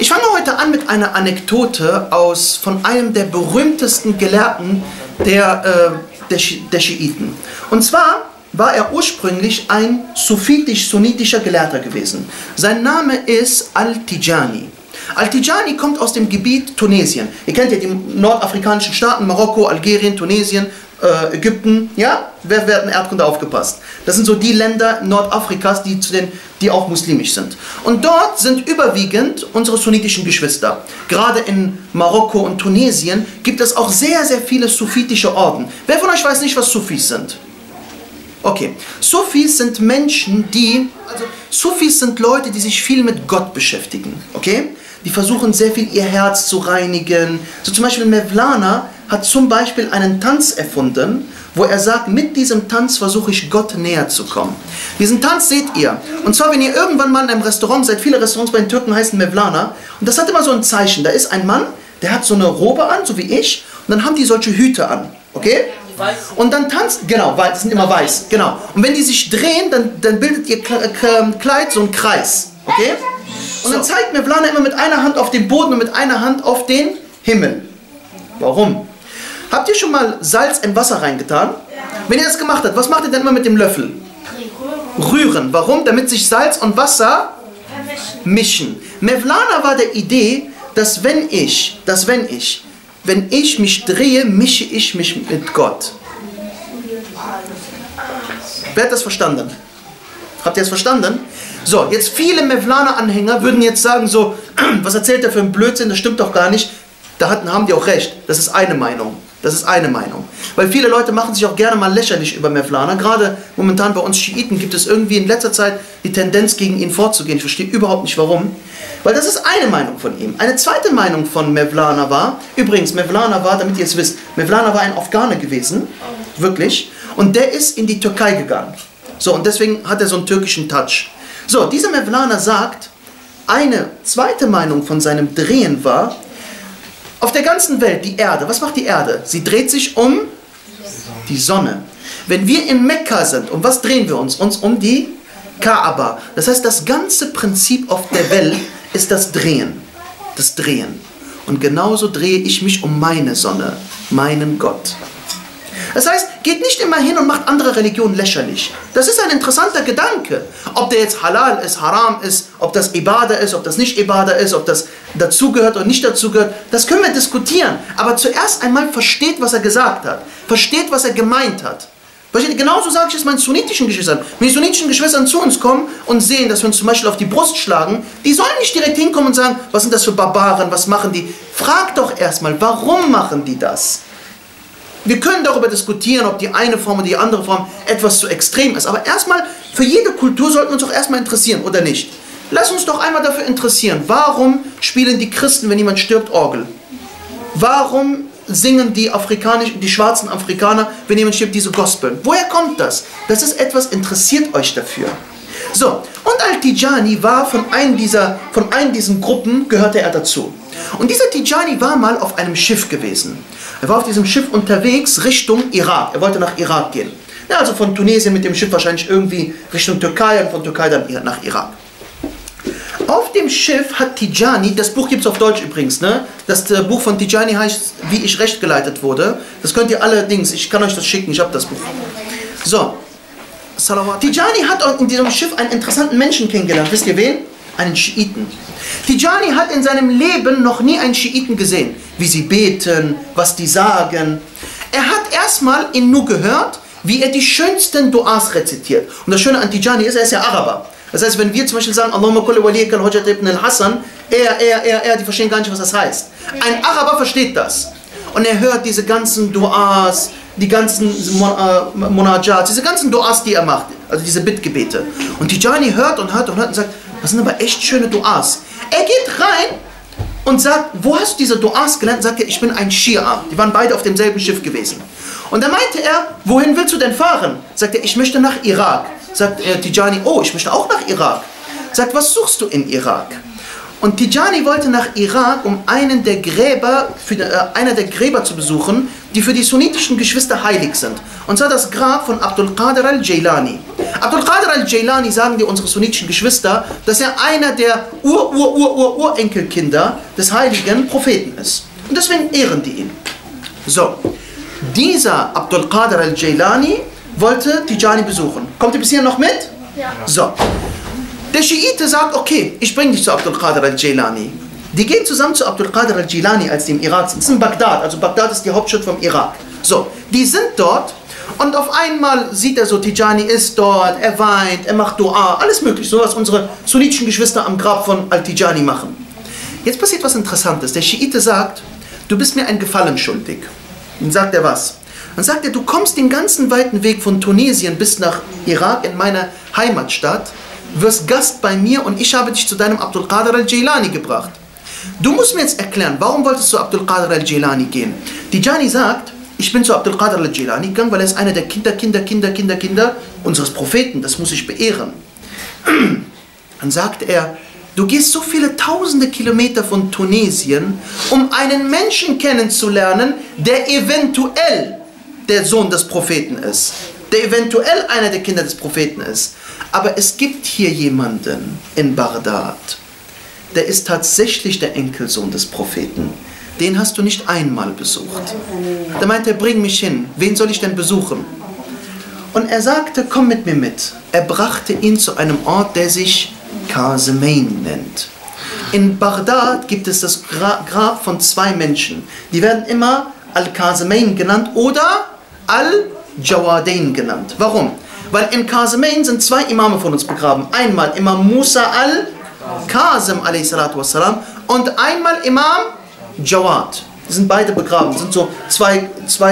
Ich fange heute an mit einer Anekdote von einem der berühmtesten Gelehrten der Schiiten. Und zwar war er ursprünglich ein sufitisch-sunnitischer Gelehrter gewesen. Sein Name ist Al-Tijani. Al-Tijani kommt aus dem Gebiet Tunesien. Ihr kennt ja die nordafrikanischen Staaten, Marokko, Algerien, Tunesien, Ägypten, ja? Wer hat in Erdkunde aufgepasst? Das sind so die Länder Nordafrikas, die auch muslimisch sind. Und dort sind überwiegend unsere sunnitischen Geschwister. Gerade in Marokko und Tunesien gibt es auch sehr, sehr viele sufitische Orden. Wer von euch weiß nicht, was Sufis sind? Okay, Sufis sind Menschen, Sufis sind Leute, die sich viel mit Gott beschäftigen, okay? Die versuchen sehr viel ihr Herz zu reinigen. So zum Beispiel Mevlana hat zum Beispiel einen Tanz erfunden, wo er sagt, mit diesem Tanz versuche ich Gott näher zu kommen. Diesen Tanz seht ihr. Und zwar, wenn ihr irgendwann mal in einem Restaurant seid, viele Restaurants bei den Türken heißen Mevlana, und das hat immer so ein Zeichen. Da ist ein Mann, der hat so eine Robe an, so wie ich, und dann haben die solche Hüte an, okay? Und dann tanzt, genau, weil das sind immer weiß, genau. Und wenn die sich drehen, dann bildet ihr Kleid so einen Kreis, okay? Und dann zeigt Mevlana immer mit einer Hand auf den Boden und mit einer Hand auf den Himmel. Warum? Habt ihr schon mal Salz in Wasser reingetan? Ja. Wenn ihr das gemacht habt, was macht ihr denn immer mit dem Löffel? Rühren. Warum? Damit sich Salz und Wasser mischen. Mevlana war der Idee, dass wenn ich mich drehe, mische ich mich mit Gott. Wer hat das verstanden? Habt ihr das verstanden? So, jetzt viele Mevlana-Anhänger würden jetzt sagen so, was erzählt er für einen Blödsinn, das stimmt doch gar nicht. Da haben die auch recht. Das ist eine Meinung. Das ist eine Meinung. Weil viele Leute machen sich auch gerne mal lächerlich über Mevlana. Gerade momentan bei uns Schiiten gibt es irgendwie in letzter Zeit die Tendenz, gegen ihn vorzugehen. Ich verstehe überhaupt nicht warum. Weil das ist eine Meinung von ihm. Eine zweite Meinung von Mevlana war, übrigens, Mevlana war, damit ihr es wisst, Mevlana war ein Afghane gewesen, wirklich, und der ist in die Türkei gegangen. So, und deswegen hat er so einen türkischen Touch. So, dieser Mevlana sagt, eine zweite Meinung von seinem Drehen war, auf der ganzen Welt, die Erde, was macht die Erde? Sie dreht sich um die Sonne. Wenn wir in Mekka sind, um was drehen wir uns? Uns um die Kaaba. Das heißt, das ganze Prinzip auf der Welt ist das Drehen. Das Drehen. Und genauso drehe ich mich um meine Sonne, meinen Gott. Das heißt, geht nicht immer hin und macht andere Religionen lächerlich. Das ist ein interessanter Gedanke. Ob der jetzt halal ist, haram ist, ob das Ibadah ist, ob das nicht Ibadah ist, ob das dazugehört oder nicht dazugehört, das können wir diskutieren. Aber zuerst einmal versteht, was er gesagt hat. Versteht, was er gemeint hat. Genauso sage ich es meinen sunnitischen Geschwistern. Wenn die sunnitischen Geschwister zu uns kommen und sehen, dass wir uns zum Beispiel auf die Brust schlagen, die sollen nicht direkt hinkommen und sagen, was sind das für Barbaren, was machen die? Frag doch erstmal, warum machen die das? Wir können darüber diskutieren, ob die eine Form oder die andere Form etwas zu extrem ist. Aber erstmal, für jede Kultur sollten wir uns doch erstmal interessieren, oder nicht? Lass uns doch einmal dafür interessieren. Warum spielen die Christen, wenn jemand stirbt, Orgel? Warum singen die schwarzen Afrikaner, wenn jemand stirbt, diese Gospel? Woher kommt das? Das ist etwas, interessiert euch dafür. So, und Al-Tijani war von einer diesen Gruppen, gehörte er dazu. Und dieser Tijani war mal auf einem Schiff gewesen. Er war auf diesem Schiff unterwegs Richtung Irak. Er wollte nach Irak gehen. Ja, also von Tunesien mit dem Schiff wahrscheinlich irgendwie Richtung Türkei und von Türkei dann nach Irak. Auf dem Schiff hat Tijani, das Buch gibt es auf Deutsch übrigens, ne? Das Buch von Tijani heißt, wie ich recht geleitet wurde. Das könnt ihr allerdings, ich kann euch das schicken, ich habe das Buch. So, Tijani hat in diesem Schiff einen interessanten Menschen kennengelernt. Wisst ihr wen? Einen Schiiten. Tijani hat in seinem Leben noch nie einen Schiiten gesehen. Wie sie beten, was die sagen. Er hat erstmal ihn nur gehört, wie er die schönsten Duas rezitiert. Und das Schöne an Tijani ist, er ist ja Araber. Das heißt, wenn wir zum Beispiel sagen, Allahumma kulli waliyaka al-Hujjat ibn al-Hassan, die verstehen gar nicht, was das heißt. Ein Araber versteht das. Und er hört diese ganzen Duas, die ganzen Munajats, diese ganzen Duas, die er macht, also diese Bittgebete. Und Tijani hört und hört und hört und sagt, das sind aber echt schöne Duas. Er geht rein und sagt, wo hast du diese Duas gelernt? Sagt er, ich bin ein Schia. Die waren beide auf demselben Schiff gewesen. Und dann meinte er, wohin willst du denn fahren? Sagt er, ich möchte nach Irak. Sagt Tijani, oh, ich möchte auch nach Irak. Sagt, was suchst du in Irak? Und Tijani wollte nach Irak, um einer der Gräber zu besuchen, die für die sunnitischen Geschwister heilig sind. Und zwar das Grab von Abdul Qadir al-Jailani. Abdul Qadir al-Jailani, sagen dir unsere sunnitischen Geschwister, dass er einer der Urenkelkinder des heiligen Propheten ist. Und deswegen ehren die ihn. So, dieser Abdul Qadir al-Jailani wollte Tijani besuchen. Kommt ihr bis hier noch mit? Ja. So. Der Schiite sagt, okay, ich bringe dich zu Abdul Qadir al-Jailani. Die gehen zusammen zu Abdul Qadir al-Jailani, als die im Irak sind. Das ist in Bagdad, also Bagdad ist die Hauptstadt vom Irak. So, die sind dort und auf einmal sieht er so, Tijani ist dort, er weint, er macht Dua, alles möglich, so was unsere sunnitischen Geschwister am Grab von al-Tijani machen. Jetzt passiert was Interessantes. Der Schiite sagt, du bist mir ein Gefallen schuldig. Dann sagt er was? Dann sagt er, du kommst den ganzen weiten Weg von Tunesien bis nach Irak, in meine Heimatstadt, wirst Gast bei mir und ich habe dich zu deinem Abdul Qadir al-Jailani gebracht. Du musst mir jetzt erklären, warum wolltest du zu Abdul Qadir al-Jailani gehen? Tijani sagt, ich bin zu Abdul Qadir al-Jailani gegangen, weil er ist einer der Kinder unseres Propheten, das muss ich beehren. Dann sagt er, du gehst so viele tausende Kilometer von Tunesien, um einen Menschen kennenzulernen, der eventuell der Sohn des Propheten ist, der eventuell einer der Kinder des Propheten ist. Aber es gibt hier jemanden in Bagdad, der ist tatsächlich der Enkelsohn des Propheten. Den hast du nicht einmal besucht. Da meinte er, bring mich hin. Wen soll ich denn besuchen? Und er sagte, komm mit mir mit. Er brachte ihn zu einem Ort, der sich Qasemain nennt. In Bagdad gibt es das Grab von zwei Menschen. Die werden immer Al-Qasemain genannt oder Al-Jawadain genannt. Warum? Weil in Qasemain sind zwei Imame von uns begraben. Einmal Imam Musa al-Qasem a.s. und einmal Imam Jawad. Die sind beide begraben. Das sind so zwei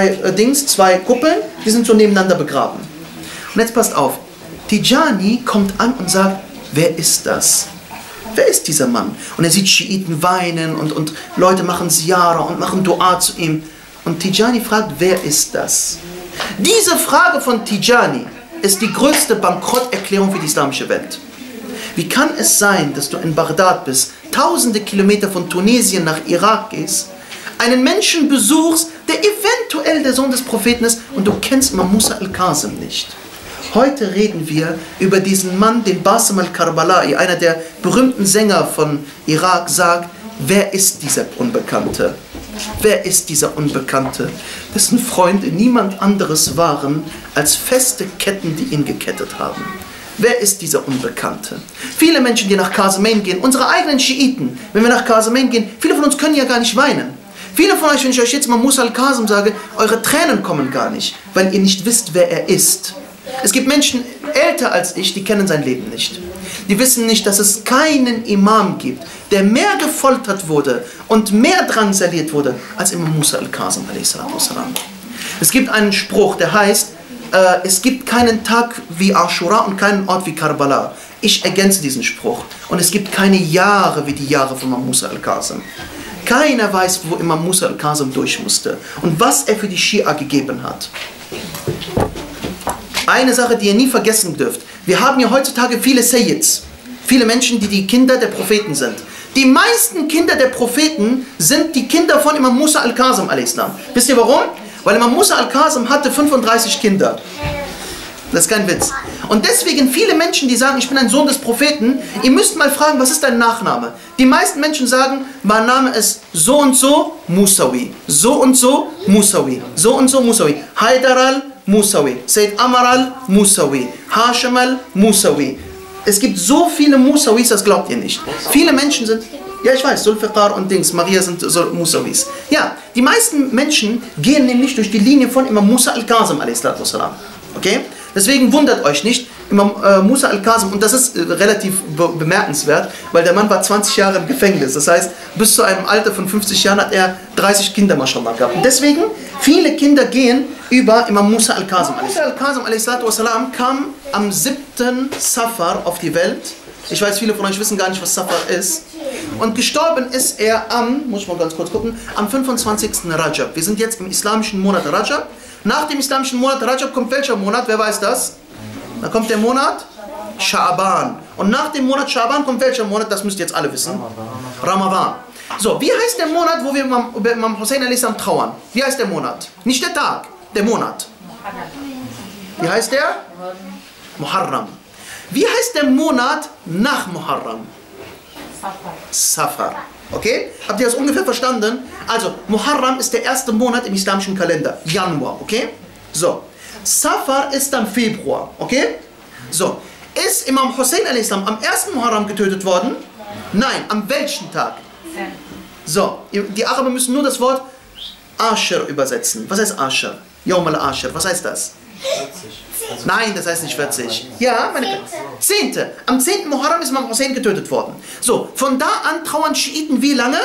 Kuppeln, die sind so nebeneinander begraben. Und jetzt passt auf. Tijani kommt an und sagt, wer ist das? Wer ist dieser Mann? Und er sieht Schiiten weinen und Leute machen Ziyara und machen Dua zu ihm. Und Tijani fragt, wer ist das? Diese Frage von Tijani ist die größte Bankrotterklärung für die islamische Welt. Wie kann es sein, dass du in Bagdad bist, tausende Kilometer von Tunesien nach Irak gehst, einen Menschen besuchst, der eventuell der Sohn des Propheten ist und du kennst Imam Musa al-Qasem nicht? Heute reden wir über diesen Mann, den Basim al-Karbala'i, einer der berühmten Sänger von Irak, sagt, wer ist dieser Unbekannte? Wer ist dieser Unbekannte? Dessen Freunde niemand anderes waren als feste Ketten, die ihn gekettet haben. Wer ist dieser Unbekannte? Viele Menschen, die nach Qasemain gehen, unsere eigenen Schiiten, wenn wir nach Qasemain gehen, viele von uns können ja gar nicht weinen. Viele von euch, wenn ich euch jetzt mal Musa al-Qasem sage, eure Tränen kommen gar nicht, weil ihr nicht wisst, wer er ist. Es gibt Menschen älter als ich, die kennen sein Leben nicht. Die wissen nicht, dass es keinen Imam gibt, der mehr gefoltert wurde und mehr drangsaliert wurde, als Imam Musa al-Qasem a.s. Es gibt einen Spruch, der heißt, es gibt keinen Tag wie Ashura und keinen Ort wie Karbala. Ich ergänze diesen Spruch. Und es gibt keine Jahre wie die Jahre von Imam Musa al-Qasem. Keiner weiß, wo Imam Musa al-Qasem durch musste und was er für die Schia gegeben hat. Eine Sache, die ihr nie vergessen dürft. Wir haben ja heutzutage viele Sayyids. Viele Menschen, die die Kinder der Propheten sind. Die meisten Kinder der Propheten sind die Kinder von Imam Musa al-Qasem a.s. Wisst ihr warum? Weil Imam Musa al-Qasem hatte 35 Kinder. Das ist kein Witz. Und deswegen viele Menschen, die sagen, ich bin ein Sohn des Propheten, ihr müsst mal fragen, was ist dein Nachname? Die meisten Menschen sagen, mein Name ist so und so Musawi, so und so Musawi, so und so Musawi, Haidar al-Musawi, Sayyid Amar al-Musawi, Hashim al-Musawi. Es gibt so viele Musawis, das glaubt ihr nicht. Viele Menschen sind, ja ich weiß, Zulfiqar und Dings, Maria sind so Musawis. Ja, die meisten Menschen gehen nämlich durch die Linie von Imam Musa al-Qasem a.s. Okay? Deswegen wundert euch nicht, Imam Musa al-Qasem, und das ist relativ bemerkenswert, weil der Mann war 20 Jahre im Gefängnis. Das heißt, bis zu einem Alter von 50 Jahren hat er 30 Kinder, mashallah, gehabt. Und deswegen, viele Kinder gehen über Imam Musa al-Qasem. Musa al-Qasem a.s. kam am 7. Safar auf die Welt. Ich weiß, viele von euch wissen gar nicht, was Safar ist. Und gestorben ist er am, muss ich mal ganz kurz gucken, am 25. Rajab. Wir sind jetzt im islamischen Monat Rajab. Nach dem islamischen Monat Rajab kommt welcher Monat? Wer weiß das? Da kommt der Monat Scha'ban. Und nach dem Monat Schaban kommt welcher Monat? Das müsst ihr jetzt alle wissen. Ramadan. So, wie heißt der Monat, wo wir über Imam Hussein a.s. trauern? Wie heißt der Monat? Nicht der Tag, der Monat. Wie heißt der? Muharram. Wie heißt der Monat nach Muharram? Safar. Okay? Habt ihr das ungefähr verstanden? Also, Muharram ist der erste Monat im islamischen Kalender. Januar, okay? So. Safar ist dann Februar, okay? So. Ist Imam Hussein a.s. am ersten Muharram getötet worden? Nein. Am welchen Tag? So. Die Araber müssen nur das Wort Ashir übersetzen. Was heißt Ashir? Yawm al-Ashir. Was heißt das? 40. Nein, das heißt nicht 40. Ja, meine 10. Am 10. Muharram ist Imam Hussein getötet worden. So, von da an trauern Schiiten wie lange?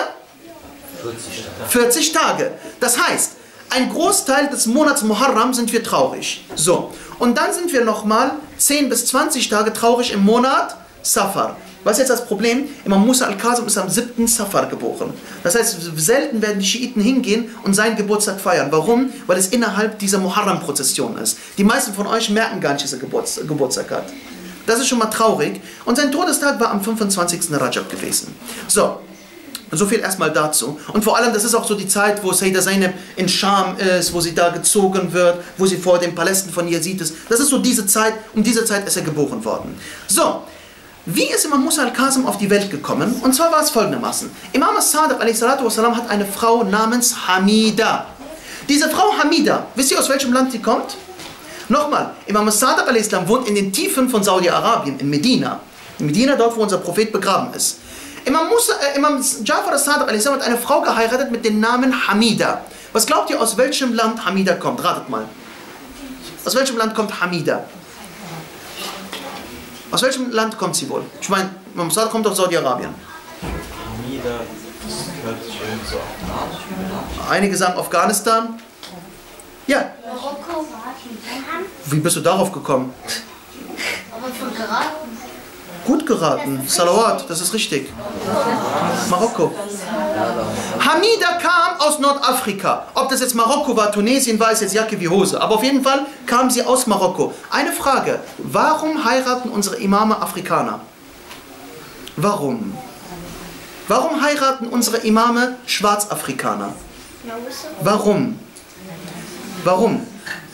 40 Tage. Das heißt, ein Großteil des Monats Muharram sind wir traurig. So, und dann sind wir nochmal 10 bis 20 Tage traurig im Monat Safar. Was ist jetzt das Problem? Imam Musa al-Kazim ist am 7. Safar geboren. Das heißt, selten werden die Schiiten hingehen und seinen Geburtstag feiern. Warum? Weil es innerhalb dieser Muharram-Prozession ist. Die meisten von euch merken gar nicht, dass er Geburtstag hat. Das ist schon mal traurig. Und sein Todestag war am 25. Rajab gewesen. So. So viel erstmal dazu. Und vor allem, das ist auch so die Zeit, wo Sayyida Zainab in Scham ist, wo sie da gezogen wird, wo sie vor den Palästen von Yazid ist. Das ist so diese Zeit, um diese Zeit ist er geboren worden. So. Wie ist Imam Musa al-Kazim auf die Welt gekommen? Und zwar war es folgendermaßen. Imam as-Sadiq a.s. hat eine Frau namens Hamida. Diese Frau Hamida, wisst ihr aus welchem Land sie kommt? Nochmal, Imam as-Sadiq a.s. wohnt in den Tiefen von Saudi-Arabien, in Medina. In Medina, dort wo unser Prophet begraben ist. Imam Ja'far as-Sadiq a.s. hat eine Frau geheiratet mit dem Namen Hamida. Was glaubt ihr, aus welchem Land Hamida kommt? Ratet mal. Aus welchem Land kommt Hamida? Aus welchem Land kommt sie wohl? Ich meine, Imam Sadiq kommt aus Saudi-Arabien. Hamida, das gehört irgendwie so. Einige sagen Afghanistan. Ja. Marokko. Wie bist du darauf gekommen? Aber von geraten. Gut geraten. Salawat, das ist richtig. Marokko. Hamida kam aus Nordafrika. Ob das jetzt Marokko war, Tunesien war, ist jetzt Jacke wie Hose. Aber auf jeden Fall kam sie aus Marokko. Eine Frage. Warum heiraten unsere Imame Afrikaner? Warum? Warum heiraten unsere Imame Schwarzafrikaner? Warum? Warum?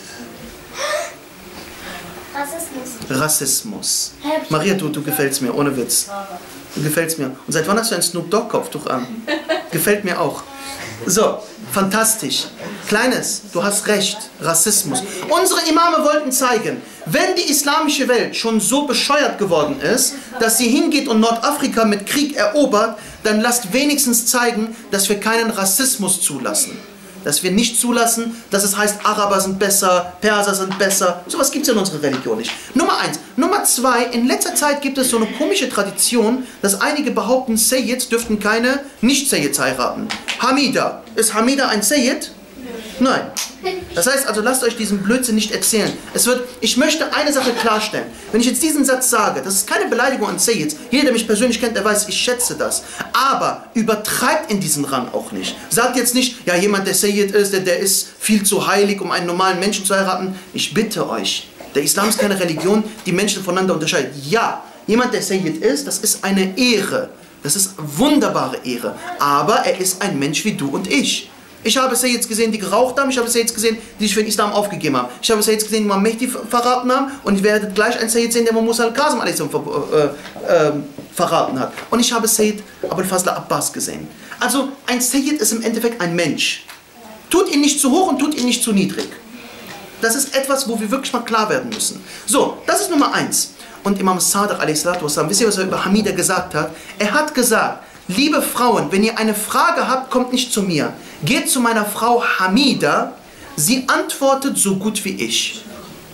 Rassismus. Maria, du gefällst mir, ohne Witz. Du gefällst mir. Und seit wann hast du ein Snoop Dogg Kopftuch an? Gefällt mir auch. So, fantastisch. Kleines, du hast recht, Rassismus. Unsere Imame wollten zeigen, wenn die islamische Welt schon so bescheuert geworden ist, dass sie hingeht und Nordafrika mit Krieg erobert, dann lasst wenigstens zeigen, dass wir keinen Rassismus zulassen. Dass wir nicht zulassen, dass es heißt, Araber sind besser, Perser sind besser. Sowas gibt es in unserer Religion nicht. Nummer 1. Nummer 2. In letzter Zeit gibt es so eine komische Tradition, dass einige behaupten, Sayyids dürften keine Nicht-Sayyids heiraten. Hamida. Ist Hamida ein Sayyid? Nein. Das heißt also, lasst euch diesen Blödsinn nicht erzählen. Ich möchte eine Sache klarstellen. Wenn ich jetzt diesen Satz sage, das ist keine Beleidigung an Sayyids. Jeder, der mich persönlich kennt, der weiß, ich schätze das. Aber übertreibt in diesen Rang auch nicht. Sagt jetzt nicht, ja, jemand, der Sayyid ist, der ist viel zu heilig, um einen normalen Menschen zu heiraten. Ich bitte euch, der Islam ist keine Religion, die Menschen voneinander unterscheidet. Ja, jemand, der Sayyid ist, das ist eine Ehre. Das ist eine wunderbare Ehre. Aber er ist ein Mensch wie du und ich. Ich habe Sayyids gesehen, die geraucht haben. Ich habe Sayyids gesehen, die sich für den Islam aufgegeben haben. Ich habe Sayyids gesehen, die Imam Mehdi verraten haben. Und ich werde gleich einen Sayyid sehen, der Imam Musa al-Kazim verraten hat. Und ich habe Sayyid Abul Fazl Abbas gesehen. Also ein Sayyid ist im Endeffekt ein Mensch. Tut ihn nicht zu hoch und tut ihn nicht zu niedrig. Das ist etwas, wo wir wirklich mal klar werden müssen. So, das ist Nummer 1. Und Imam Sadiq a.s., wisst ihr, was er über Hamida gesagt hat? Er hat gesagt, liebe Frauen, wenn ihr eine Frage habt, kommt nicht zu mir. Geht zu meiner Frau Hamida, sie antwortet so gut wie ich.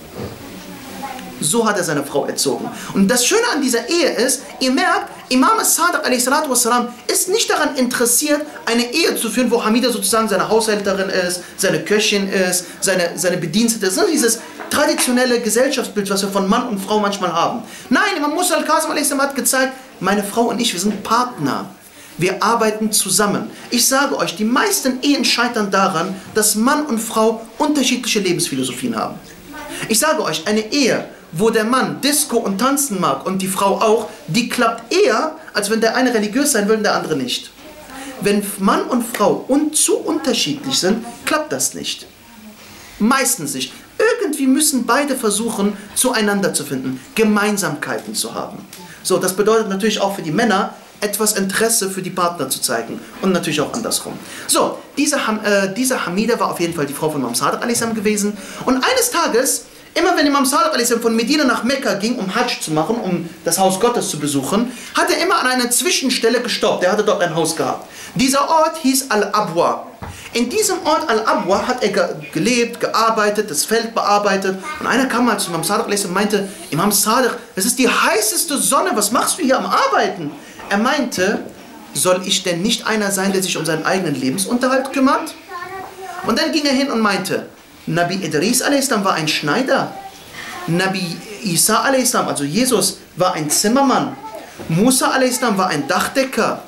So hat er seine Frau erzogen. Und das Schöne an dieser Ehe ist, ihr merkt, Imam Sadiq a.s. ist nicht daran interessiert, eine Ehe zu führen, wo Hamida sozusagen seine Haushälterin ist, seine Köchin ist, seine Bedienstete ist. Das ist dieses traditionelle Gesellschaftsbild, was wir von Mann und Frau manchmal haben. Nein, Imam Musa al-Kazim hat gezeigt, meine Frau und ich, wir sind Partner. Wir arbeiten zusammen. Ich sage euch, die meisten Ehen scheitern daran, dass Mann und Frau unterschiedliche Lebensphilosophien haben. Ich sage euch, eine Ehe, wo der Mann Disco und tanzen mag und die Frau auch, die klappt eher, als wenn der eine religiös sein will und der andere nicht. Wenn Mann und Frau zu unterschiedlich sind, klappt das nicht. Meistens nicht. Irgendwie müssen beide versuchen, zueinander zu finden, Gemeinsamkeiten zu haben. So, das bedeutet natürlich auch für die Männer, etwas Interesse für die Partner zu zeigen und natürlich auch andersrum. So, diese Hamida war auf jeden Fall die Frau von Imam Sadiq a.s. gewesen und eines Tages, immer wenn Imam Sadiq a.s. von Medina nach Mekka ging, um Hajj zu machen, um das Haus Gottes zu besuchen, hat er immer an einer Zwischenstelle gestoppt. Er hatte dort ein Haus gehabt. Dieser Ort hieß Al-Abwa. In diesem Ort Al-Abwa hat er gelebt, gearbeitet, das Feld bearbeitet. Und einer kam mal zu Imam Sadiq a.s. und meinte, Imam Sadiq, es ist die heißeste Sonne, was machst du hier am Arbeiten? Er meinte, soll ich denn nicht einer sein, der sich um seinen eigenen Lebensunterhalt kümmert? Und dann ging er hin und meinte, Nabi Idris a.s. war ein Schneider. Nabi Isa a.s., also Jesus, war ein Zimmermann. Musa a.s. war ein Dachdecker.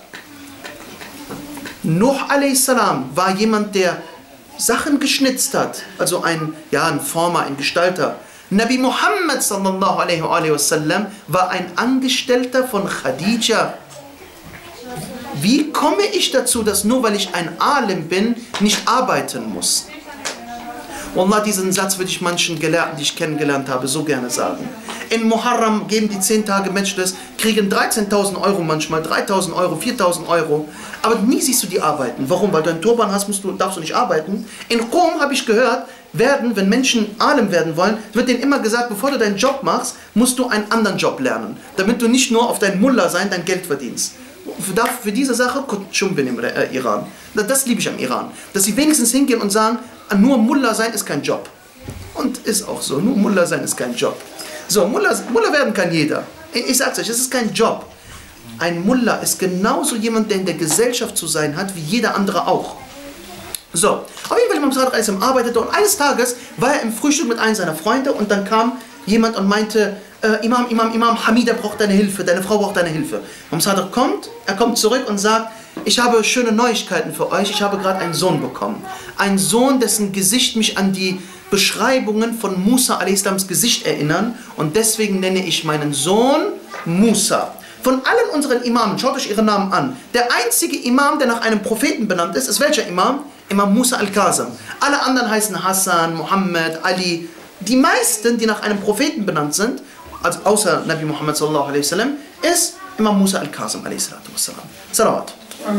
Nuh a.s. war jemand, der Sachen geschnitzt hat, also ein Former, ein Gestalter. Nabi Muhammad sallallahu alaihi wasallam war ein Angestellter von Khadija. Wie komme ich dazu, dass nur weil ich ein Alim bin, nicht arbeiten muss? Wallah, diesen Satz würde ich manchen Gelehrten, die ich kennengelernt habe, so gerne sagen. In Muharram geben die 10 Tage Majlis, kriegen 13.000 € manchmal, 3.000 €, 4.000 €. Aber nie siehst du die arbeiten. Warum? Weil du einen Turban hast, darfst du nicht arbeiten. In Rom habe ich gehört, wenn Menschen Alim werden wollen, wird denen immer gesagt, bevor du deinen Job machst, musst du einen anderen Job lernen. Damit du nicht nur auf dein Mullah sein, dein Geld verdienst. Für diese Sache, bin im Iran. Das liebe ich am Iran. Dass sie wenigstens hingehen und sagen, nur Mullah sein ist kein Job. Und ist auch so, nur Mullah sein ist kein Job. So, Mullah werden kann jeder. Ich sag's euch, es ist kein Job. Ein Mullah ist genauso jemand, der in der Gesellschaft zu sein hat, wie jeder andere auch. So, auf jeden Fall Imam Sadiq a.s. arbeitete und eines Tages war er im Frühstück mit einem seiner Freunde und dann kam jemand und meinte, Imam, Hamida braucht deine Hilfe, deine Frau braucht deine Hilfe. Imam Sadiq kommt zurück und sagt, ich habe schöne Neuigkeiten für euch, ich habe gerade einen Sohn bekommen. Einen Sohn, dessen Gesicht mich an die Beschreibungen von Musa a.s. Gesicht erinnern und deswegen nenne ich meinen Sohn Musa. Von allen unseren Imamen, schaut euch ihre Namen an, der einzige Imam, der nach einem Propheten benannt ist welcher Imam? Imam Musa al-Kazim. Alle anderen heißen Hassan, Muhammad, Ali. Die meisten, die nach einem Propheten benannt sind, also außer Nabi Muhammad sallallahu alaihi wasallam, ist Imam Musa al-Kazim alaihi salatu wassalam. Salawat.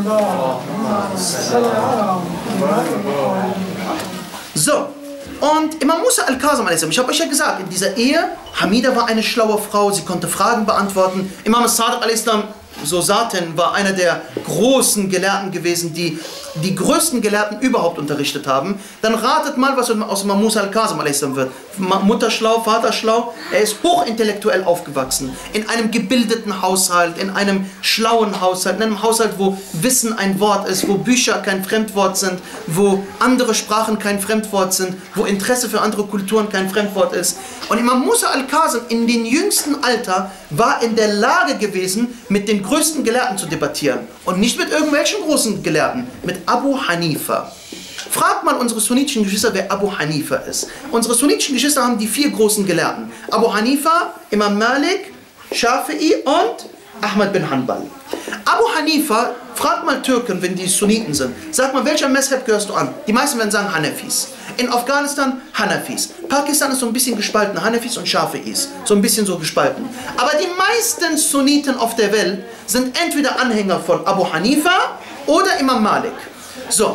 So, und Imam Musa al-Kazim a.s., ich habe euch ja gesagt, in dieser Ehe, Hamida war eine schlaue Frau, sie konnte Fragen beantworten. Imam Sadiq a.s., so Satin, war einer der großen Gelehrten gewesen, die die größten Gelehrten überhaupt unterrichtet haben. Dann ratet mal, was aus Imam Musa al-Kazim a.s. wird. Mutter schlau, Vater schlau. Er ist hochintellektuell aufgewachsen. In einem gebildeten Haushalt, in einem schlauen Haushalt, in einem Haushalt, wo Wissen ein Wort ist, wo Bücher kein Fremdwort sind, wo andere Sprachen kein Fremdwort sind, wo Interesse für andere Kulturen kein Fremdwort ist. Und Imam Musa al-Kazim in dem jüngsten Alter war in der Lage gewesen, mit den größten Gelehrten zu debattieren. Und nicht mit irgendwelchen großen Gelehrten, mit Abu Hanifa. Fragt mal unsere sunnitischen Geschwister, wer Abu Hanifa ist. Unsere sunnitischen Geschwister haben die 4 großen Gelehrten. Abu Hanifa, Imam Malik, Shafi'i und Ahmad bin Hanbal. Abu Hanifa, fragt mal Türken, wenn die Sunniten sind. Sag mal, welcher Mezheb gehörst du an? Die meisten werden sagen Hanafis. In Afghanistan Hanafis. Pakistan ist so ein bisschen gespalten, Hanafis und Shafi'is. So ein bisschen so gespalten. Aber die meisten Sunniten auf der Welt sind entweder Anhänger von Abu Hanifa oder Imam Malik. So,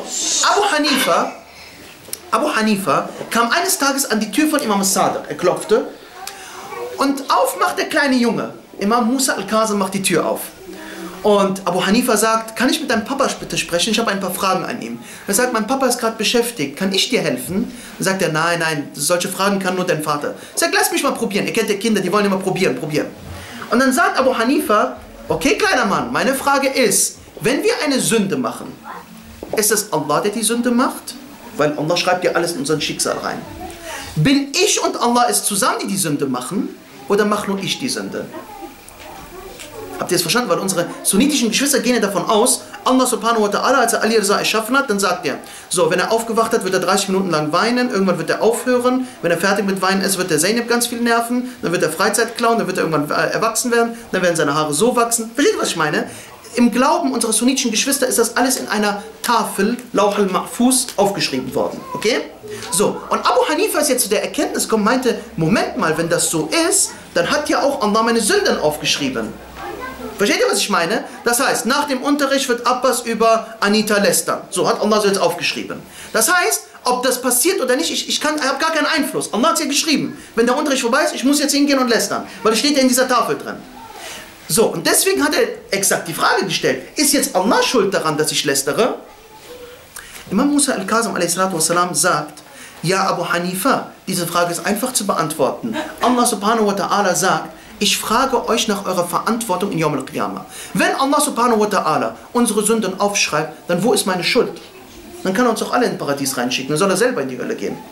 Abu Hanifa kam eines Tages an die Tür von Imam Sadiq. Er klopfte und aufmacht der kleine Junge. Imam Musa al-Kazim macht die Tür auf. Und Abu Hanifa sagt, kann ich mit deinem Papa bitte sprechen? Ich habe ein paar Fragen an ihn. Er sagt, mein Papa ist gerade beschäftigt, kann ich dir helfen? Dann sagt er, nein, solche Fragen kann nur dein Vater. Er sagt, lass mich mal probieren. Ihr kennt ja Kinder, die wollen immer probieren. Und dann sagt Abu Hanifa, okay kleiner Mann, meine Frage ist, wenn wir eine Sünde machen, ist es Allah, der die Sünde macht? Weil Allah schreibt ja alles in unseren Schicksal rein. Bin ich und Allah es zusammen, die Sünde machen? Oder mache nur ich die Sünde? Habt ihr es verstanden? Weil unsere sunnitischen Geschwister gehen ja davon aus, Allah subhanahu wa ta'ala, als er Al-Irza erschaffen hat, dann sagt er, so, wenn er aufgewacht hat, wird er 30 Minuten lang weinen, irgendwann wird er aufhören, wenn er fertig mit Weinen ist, wird er Zeynep ganz viel nerven, dann wird er Freizeit klauen, dann wird er irgendwann erwachsen werden, dann werden seine Haare so wachsen. Versteht ihr, was ich meine? Im Glauben unserer sunnitischen Geschwister ist das alles in einer Tafel, Lauh al-Mahfuz, aufgeschrieben worden. Okay? So, und Abu Hanifa ist jetzt zu der Erkenntnis gekommen, meinte, Moment mal, wenn das so ist, dann hat ja auch Allah meine Sünden aufgeschrieben. Versteht ihr, was ich meine? Das heißt, nach dem Unterricht wird Abbas über Anita lästern. So hat Allah so jetzt aufgeschrieben. Das heißt, ob das passiert oder nicht, ich habe gar keinen Einfluss. Allah hat es ja geschrieben. Wenn der Unterricht vorbei ist, ich muss jetzt hingehen und lästern. Weil es steht ja in dieser Tafel drin. So, und deswegen hat er exakt die Frage gestellt, ist jetzt Allah schuld daran, dass ich lästere? Imam Musa al-Kazim a.s. sagt, ja, Abu Hanifa, diese Frage ist einfach zu beantworten. Allah subhanahu wa ta'ala sagt, ich frage euch nach eurer Verantwortung in Yawm al-Qiyamah. Wenn Allah subhanahu wa ta'ala unsere Sünden aufschreibt, dann wo ist meine Schuld? Dann kann er uns doch alle in den Paradies reinschicken, dann soll er selber in die Hölle gehen.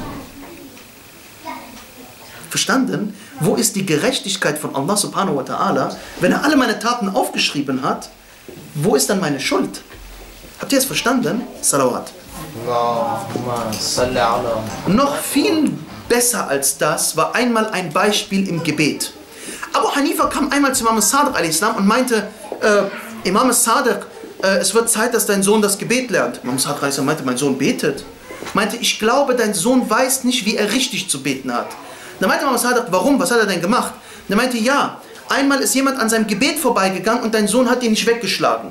Verstanden? Wo ist die Gerechtigkeit von Allah subhanahu wa ta'ala, wenn er alle meine Taten aufgeschrieben hat? Wo ist dann meine Schuld? Habt ihr es verstanden? Salawat. Noch viel besser als das war einmal ein Beispiel im Gebet. Abu Hanifa kam einmal zu Imam Sadiq a.s. und meinte, Imam Sadiq, es wird Zeit, dass dein Sohn das Gebet lernt. Imam Sadiq a.s. meinte, mein Sohn betet. Meinte, ich glaube, dein Sohn weiß nicht, wie er richtig zu beten hat. Dann meinte Imam Sadiq, warum? Was hat er denn gemacht? Dann meinte, ja, einmal ist jemand an seinem Gebet vorbeigegangen und dein Sohn hat ihn nicht weggeschlagen.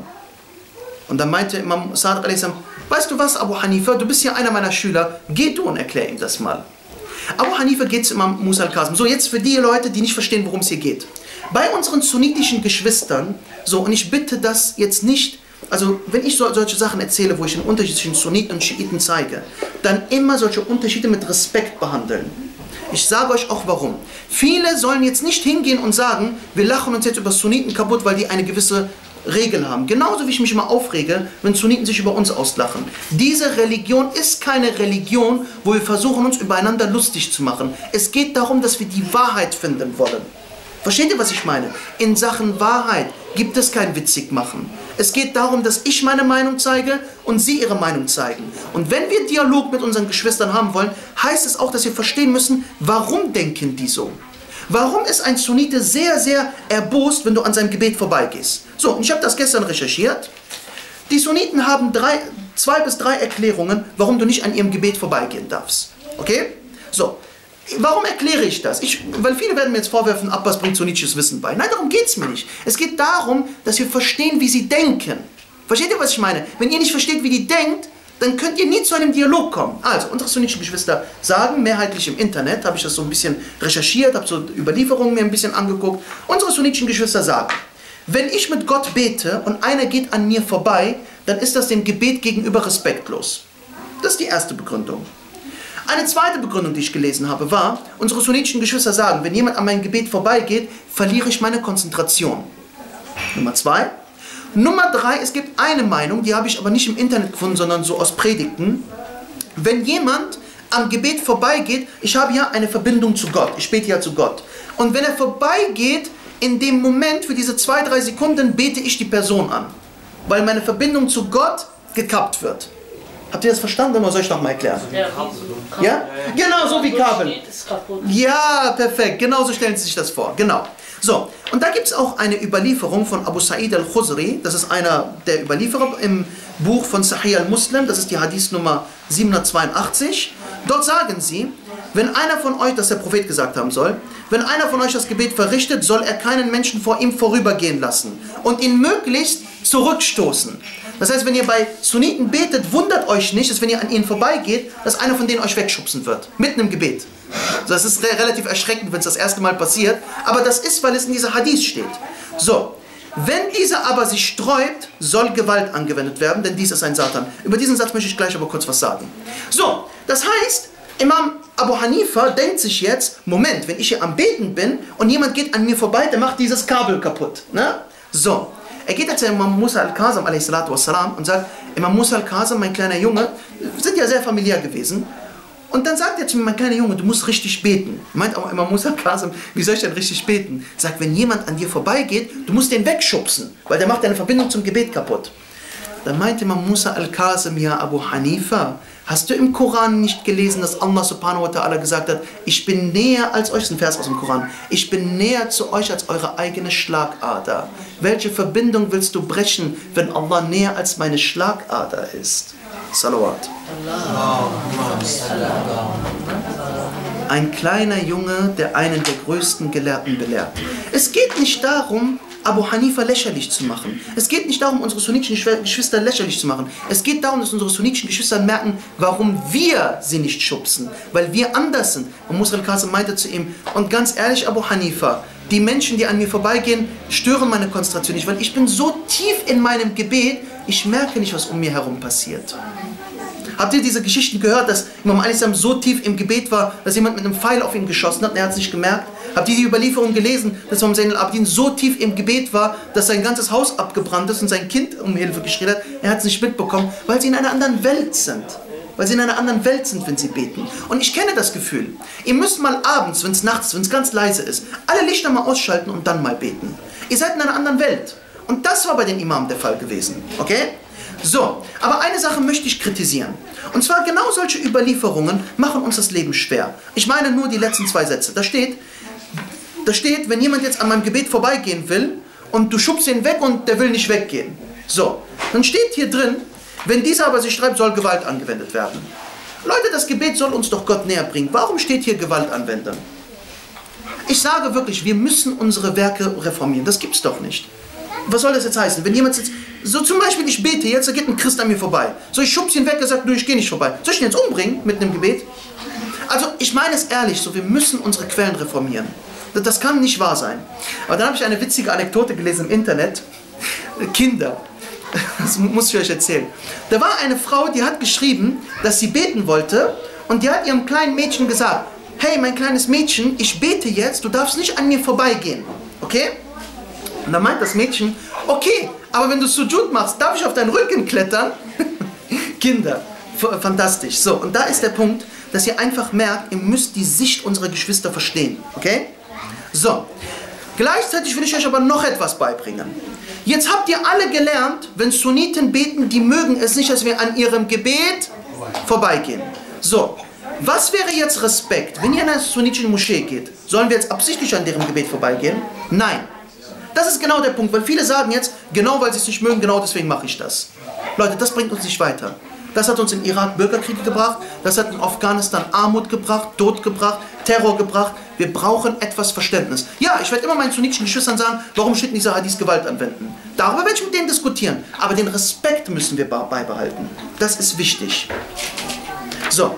Und dann meinte Imam Sadiq a.s., weißt du was, Abu Hanifa, du bist ja einer meiner Schüler, geh du und erklär ihm das mal. Abu Hanifa geht zu Imam Musa al-Kazim. So, jetzt für die Leute, die nicht verstehen, worum es hier geht. Bei unseren sunnitischen Geschwistern, so, und ich bitte das jetzt nicht, also wenn ich solche Sachen erzähle, wo ich den Unterschied zwischen Sunniten und Schiiten zeige, dann immer solche Unterschiede mit Respekt behandeln. Ich sage euch auch warum. Viele sollen jetzt nicht hingehen und sagen, wir lachen uns jetzt über Sunniten kaputt, weil die eine gewisse Regel haben. Genauso wie ich mich immer aufrege, wenn Sunniten sich über uns auslachen. Diese Religion ist keine Religion, wo wir versuchen, uns übereinander lustig zu machen. Es geht darum, dass wir die Wahrheit finden wollen. Versteht ihr, was ich meine? In Sachen Wahrheit gibt es kein Witzigmachen. Es geht darum, dass ich meine Meinung zeige und sie ihre Meinung zeigen. Und wenn wir Dialog mit unseren Geschwistern haben wollen, heißt es auch, dass wir verstehen müssen, warum denken die so? Warum ist ein Sunnite sehr, sehr erbost, wenn du an seinem Gebet vorbeigehst? So, und ich habe das gestern recherchiert. Die Sunniten haben 2 bis 3 Erklärungen, warum du nicht an ihrem Gebet vorbeigehen darfst. Okay? So, warum erkläre ich das? Weil viele werden mir jetzt vorwerfen, Abbas bringt sunnitisches Wissen bei. Nein, darum geht es mir nicht. Es geht darum, dass wir verstehen, wie sie denken. Versteht ihr, was ich meine? Wenn ihr nicht versteht, wie die denkt, dann könnt ihr nie zu einem Dialog kommen. Also, unsere sunnitischen Geschwister sagen, mehrheitlich im Internet, habe ich das so ein bisschen recherchiert, habe so Überlieferungen mir ein bisschen angeguckt. Unsere sunnitischen Geschwister sagen, wenn ich mit Gott bete und einer geht an mir vorbei, dann ist das dem Gebet gegenüber respektlos. Das ist die erste Begründung. Eine zweite Begründung, die ich gelesen habe, war, unsere sunnitischen Geschwister sagen, wenn jemand an meinem Gebet vorbeigeht, verliere ich meine Konzentration. Nummer 2. Nummer 3, es gibt eine Meinung, die habe ich aber nicht im Internet gefunden, sondern so aus Predigten. Wenn jemand am Gebet vorbeigeht, ich habe ja eine Verbindung zu Gott, ich bete ja zu Gott. Und wenn er vorbeigeht, in dem Moment, für diese 2-3 Sekunden, bete ich die Person an. Weil meine Verbindung zu Gott gekappt wird. Habt ihr das verstanden oder soll ich nochmal erklären? Ja? Genau, so wie Kabel. Ja, perfekt. Genau so stellen Sie sich das vor. Genau. So, und da gibt es auch eine Überlieferung von Abu Sa'id al-Khudri. Das ist einer der Überlieferer im Buch von Sahih al-Muslim. Das ist die Hadith Nummer 782. Dort sagen sie, wenn einer von euch, das der Prophet gesagt haben soll, wenn einer von euch das Gebet verrichtet, soll er keinen Menschen vor ihm vorübergehen lassen und ihn möglichst zurückstoßen. Das heißt, wenn ihr bei Sunniten betet, wundert euch nicht, dass wenn ihr an ihnen vorbeigeht, dass einer von denen euch wegschubsen wird. Mitten im Gebet. Das ist relativ erschreckend, wenn es das erste Mal passiert. Aber das ist, weil es in dieser Hadith steht. So, wenn dieser aber sich sträubt, soll Gewalt angewendet werden, denn dies ist ein Satan. Über diesen Satz möchte ich gleich aber kurz was sagen. So, das heißt, Imam Abu Hanifa denkt sich jetzt, Moment, wenn ich hier am Beten bin und jemand geht an mir vorbei, der macht dieses Kabel kaputt. Ne? So. Er geht jetzt zu Imam Musa al-Kazim und sagt, Imam Musa al-Kazim, mein kleiner Junge, wir sind ja sehr familiär gewesen. Und dann sagt er zu mir, mein kleiner Junge, du musst richtig beten. Meint auch Imam Musa al-Kazim, wie soll ich denn richtig beten? Sagt, wenn jemand an dir vorbeigeht, du musst den wegschubsen, weil der macht deine Verbindung zum Gebet kaputt. Dann meinte Imam Musa al-Kazim, ja Abu Hanifa, hast du im Koran nicht gelesen, dass Allah subhanahu wa ta'ala gesagt hat, ich bin näher als euch, das ist ein Vers aus dem Koran, ich bin näher zu euch als eure eigene Schlagader. Welche Verbindung willst du brechen, wenn Allah näher als meine Schlagader ist? Salawat. Ein kleiner Junge, der einen der größten Gelehrten belehrt. Es geht nicht darum, Abu Hanifa lächerlich zu machen. Es geht nicht darum, unsere sunnitischen Geschwister lächerlich zu machen. Es geht darum, dass unsere sunnitischen Geschwister merken, warum wir sie nicht schubsen. Weil wir anders sind. Und Musa al-Kazim meinte zu ihm, und ganz ehrlich, Abu Hanifa, die Menschen, die an mir vorbeigehen, stören meine Konzentration nicht, weil ich bin so tief in meinem Gebet, ich merke nicht, was um mir herum passiert. Habt ihr diese Geschichten gehört, dass Imam al-Islam so tief im Gebet war, dass jemand mit einem Pfeil auf ihn geschossen hat und er hat es nicht gemerkt? Habt ihr die Überlieferung gelesen, dass Imam Zayn al-Abidin so tief im Gebet war, dass sein ganzes Haus abgebrannt ist und sein Kind um Hilfe geschrien hat? Er hat es nicht mitbekommen, weil sie in einer anderen Welt sind. Weil sie in einer anderen Welt sind, wenn sie beten. Und ich kenne das Gefühl. Ihr müsst mal abends, wenn es nachts, wenn es ganz leise ist, alle Lichter mal ausschalten und dann mal beten. Ihr seid in einer anderen Welt. Und das war bei den Imamen der Fall gewesen. Okay? So, aber eine Sache möchte ich kritisieren. Und zwar genau solche Überlieferungen machen uns das Leben schwer. Ich meine nur die letzten 2 Sätze. Da steht, wenn jemand jetzt an meinem Gebet vorbeigehen will und du schubst ihn weg und der will nicht weggehen. So, dann steht hier drin, wenn dieser aber sich streibt, soll Gewalt angewendet werden. Leute, das Gebet soll uns doch Gott näher bringen. Warum steht hier Gewalt anwenden? Ich sage wirklich, wir müssen unsere Werke reformieren. Das gibt's doch nicht. Was soll das jetzt heißen? Wenn jemand jetzt, so zum Beispiel, ich bete jetzt, da geht ein Christ an mir vorbei. So, ich schubse ihn weg, er sagt, du, ich gehe nicht vorbei. Soll ich ihn jetzt umbringen mit einem Gebet? Also, ich meine es ehrlich, so, wir müssen unsere Quellen reformieren. Das kann nicht wahr sein. Aber dann habe ich eine witzige Anekdote gelesen im Internet. Kinder, das muss ich euch erzählen. Da war eine Frau, die hat geschrieben, dass sie beten wollte und die hat ihrem kleinen Mädchen gesagt, hey, mein kleines Mädchen, ich bete jetzt, du darfst nicht an mir vorbeigehen. Okay? Und dann meint das Mädchen, okay, aber wenn du Sujud machst, darf ich auf deinen Rücken klettern? Kinder, fantastisch. So, und da ist der Punkt, dass ihr einfach merkt, ihr müsst die Sicht unserer Geschwister verstehen. Okay? So, gleichzeitig will ich euch aber noch etwas beibringen. Jetzt habt ihr alle gelernt, wenn Sunniten beten, die mögen es nicht, dass wir an ihrem Gebet vorbeigehen. So, was wäre jetzt Respekt? Wenn ihr in eine sunnitische Moschee geht, sollen wir jetzt absichtlich an deren Gebet vorbeigehen? Nein. Das ist genau der Punkt, weil viele sagen jetzt, genau weil sie es nicht mögen, genau deswegen mache ich das. Leute, das bringt uns nicht weiter. Das hat uns im Irak Bürgerkriege gebracht, das hat in Afghanistan Armut gebracht, Tod gebracht, Terror gebracht. Wir brauchen etwas Verständnis. Ja, ich werde immer meinen sunnitischen Geschwistern sagen, warum steht in dieser Hadith Gewalt anwenden? Darüber werde ich mit denen diskutieren. Aber den Respekt müssen wir beibehalten. Das ist wichtig. So,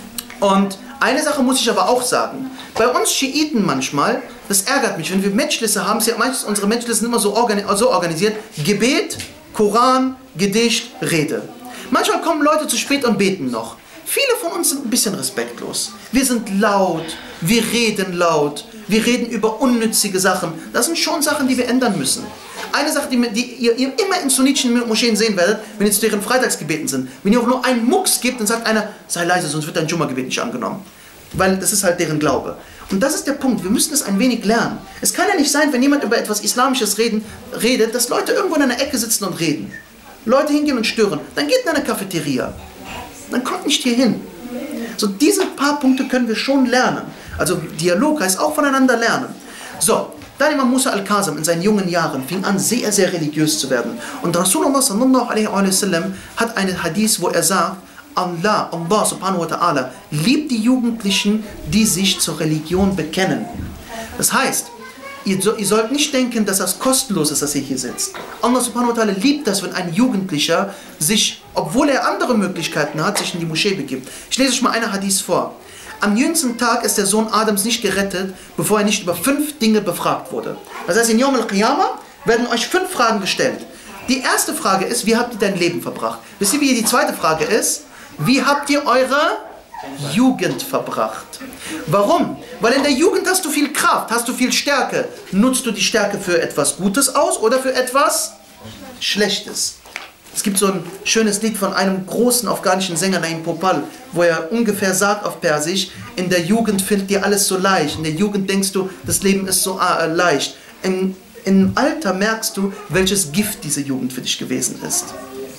und eine Sache muss ich aber auch sagen. Bei uns Schiiten manchmal, das ärgert mich, wenn wir Medschlisse haben, unsere Medschlisse sind immer so organisiert, Gebet, Koran, Gedicht, Rede. Manchmal kommen Leute zu spät und beten noch. Viele von uns sind ein bisschen respektlos. Wir sind laut, wir reden über unnützige Sachen. Das sind schon Sachen, die wir ändern müssen. Eine Sache, die ihr immer in sunnitischen Moscheen sehen werdet, wenn ihr zu deren Freitagsgebeten sind, wenn ihr auch nur einen Mucks gibt, dann sagt einer, sei leise, sonst wird dein Jumma-Gebet nicht angenommen. Weil das ist halt deren Glaube. Und das ist der Punkt, wir müssen es ein wenig lernen. Es kann ja nicht sein, wenn jemand über etwas Islamisches redet, dass Leute irgendwo in einer Ecke sitzen und reden. Leute hingehen und stören. Dann geht in eine Cafeteria. Dann kommt nicht hier hin. So, diese paar Punkte können wir schon lernen. Also Dialog heißt auch voneinander lernen. So, dann Imam Musa al-Kazim in seinen jungen Jahren fing an, sehr, sehr religiös zu werden. Und Rasulullah sallallahu alaihi wasallam hat einen Hadith, wo er sagt, Allah subhanahu wa ta'ala liebt die Jugendlichen, die sich zur Religion bekennen. Das heißt, ihr sollt nicht denken, dass das kostenlos ist, dass ihr hier sitzt. Allah subhanahu wa ta'ala liebt das, wenn ein Jugendlicher sich, obwohl er andere Möglichkeiten hat, sich in die Moschee begibt. Ich lese euch mal einen Hadith vor. Am jüngsten Tag ist der Sohn Adams nicht gerettet, bevor er nicht über 5 Dinge befragt wurde. Das heißt, in Yawm al-Qiyamah werden euch 5 Fragen gestellt. Die erste Frage ist, wie habt ihr dein Leben verbracht? Wisst ihr, wie die zweite Frage ist? Wie habt ihr eure Jugend verbracht? Warum? Weil in der Jugend hast du viel Kraft, hast du viel Stärke. Nutzt du die Stärke für etwas Gutes aus oder für etwas Schlechtes? Es gibt so ein schönes Lied von einem großen afghanischen Sänger, Naim Popal, wo er ungefähr sagt auf Persisch, in der Jugend fällt dir alles so leicht, in der Jugend denkst du, das Leben ist so leicht. Im Alter merkst du, welches Gift diese Jugend für dich gewesen ist.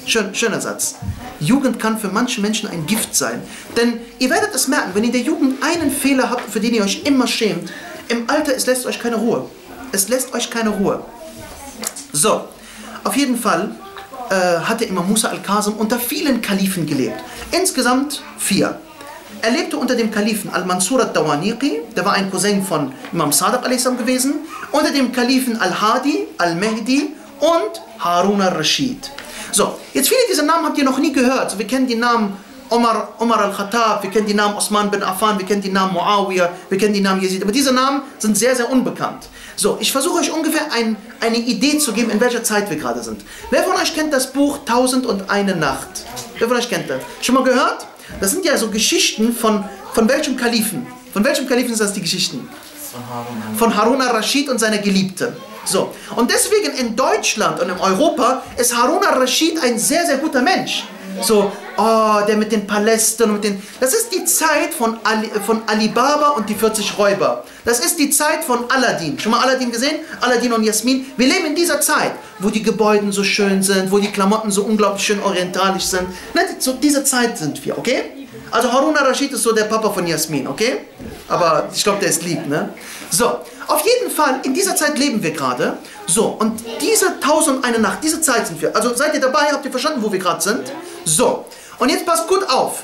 Schöner Satz. Jugend kann für manche Menschen ein Gift sein. Denn ihr werdet es merken, wenn ihr in der Jugend einen Fehler habt, für den ihr euch immer schämt, im Alter, es lässt euch keine Ruhe. Es lässt euch keine Ruhe. So, auf jeden Fall hatte Imam Musa al-Kazim unter vielen Kalifen gelebt. Insgesamt 4. Er lebte unter dem Kalifen Al-Mansur al-Dawaniqi, der war ein Cousin von Imam Sadiq a.s. gewesen, unter dem Kalifen Al-Hadi, Al-Mahdi und Harun al-Rashid. So, jetzt viele dieser Namen habt ihr noch nie gehört. Wir kennen die Namen Omar al-Khattab, wir kennen die Namen Osman bin Affan, wir kennen die Namen Muawiyah, wir kennen die Namen Yazid, aber diese Namen sind sehr, sehr unbekannt. So, ich versuche euch ungefähr eine Idee zu geben, in welcher Zeit wir gerade sind. Wer von euch kennt das Buch 1001 Nacht? Wer von euch kennt das? Schon mal gehört? Das sind ja so Geschichten von welchem Kalifen? Von welchem Kalifen sind das die Geschichten? Von Harun al-Rashid und seiner Geliebten. So, und deswegen in Deutschland und in Europa ist Harun al-Rashid ein sehr, sehr guter Mensch. So, oh, der mit den Palästen und das ist die Zeit von Ali Baba und die 40 Räuber. Das ist die Zeit von Aladdin. Schon mal Aladdin gesehen? Aladdin und Jasmin. Wir leben in dieser Zeit, wo die Gebäude so schön sind, wo die Klamotten so unglaublich schön orientalisch sind. So diese Zeit sind wir, okay? Also Harun al-Rashid ist so der Papa von Jasmin, okay? Aber ich glaube, der ist lieb, ne? So, auf jeden Fall, in dieser Zeit leben wir gerade. So, und diese 1001 Nacht, diese Zeit sind wir. Also seid ihr dabei? Habt ihr verstanden, wo wir gerade sind? So, und jetzt passt gut auf.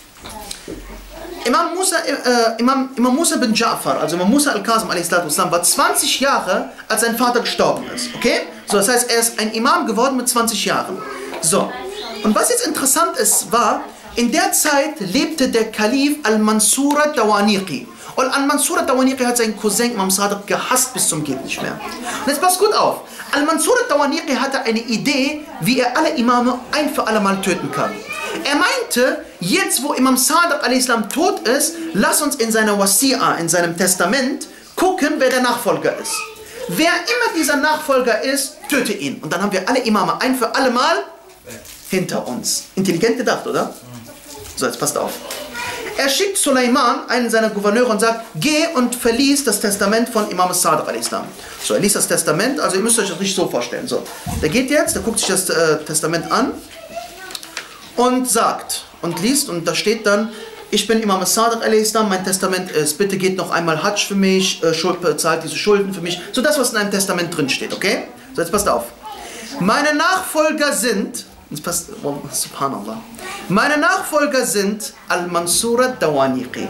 Imam Musa bin Ja'far, also Imam Musa al-Kazim a.s. war 20 Jahre, als sein Vater gestorben ist. Okay? So, das heißt, er ist ein Imam geworden mit 20 Jahren. So, und was jetzt interessant ist, war, in der Zeit lebte der Kalif Al-Mansur al-Dawaniqi. Und Al-Mansur al-Dawaniqi hat seinen Cousin Imam Sadiq gehasst bis zum geht nicht mehr. Und jetzt passt gut auf. Al-Mansur al-Dawaniqi hatte eine Idee, wie er alle Imame ein für alle Mal töten kann. Er meinte, jetzt wo Imam Sadiq a.s. tot ist, lass uns in seiner Wasi'a, in seinem Testament, gucken, wer der Nachfolger ist. Wer immer dieser Nachfolger ist, töte ihn. Und dann haben wir alle Imame ein für alle Mal hinter uns. Intelligent gedacht, oder? So, jetzt passt auf. Er schickt Suleiman, einen seiner Gouverneure, und sagt, geh und verlies das Testament von Imam Sadiq a.s. So, er liest das Testament, also ihr müsst euch das nicht so vorstellen. So, der geht jetzt, der guckt sich das Testament an und sagt und liest, und da steht dann, ich bin Imam Sadiq a.s., mein Testament ist, bitte geht noch einmal Hajj für mich, zahlt diese Schulden für mich. So das, was in einem Testament drin steht, okay? So, jetzt passt auf. Meine Nachfolger sind, jetzt passt, oh, subhanallah, meine Nachfolger sind Al-Mansur al-Dawaniqi.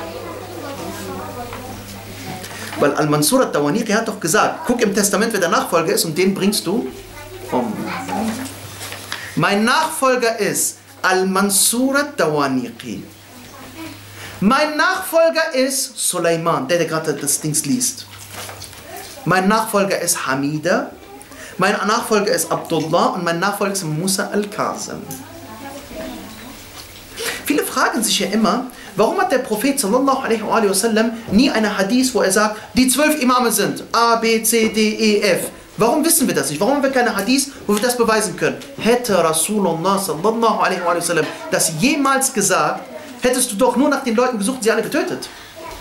Weil Al-Mansur al-Dawaniqi hat doch gesagt, guck im Testament, wer der Nachfolger ist, und den bringst du um. Mein Nachfolger ist Al-Mansur al-Dawaniqi. Mein Nachfolger ist Suleiman, der gerade das Ding liest. Mein Nachfolger ist Hamida. Mein Nachfolger ist Abdullah und mein Nachfolger ist Musa al-Kazim. Viele fragen sich ja immer, warum hat der Prophet sallallahu alaihi wa sallam nie eine Hadith, wo er sagt, die 12 Imame sind A, B, C, D, E, F. Warum wissen wir das nicht? Warum haben wir keine Hadith, wo wir das beweisen können? Hätte Rasulullah sallallahu alaihi wa sallam das jemals gesagt, hättest du doch nur nach den Leuten gesucht und sie alle getötet.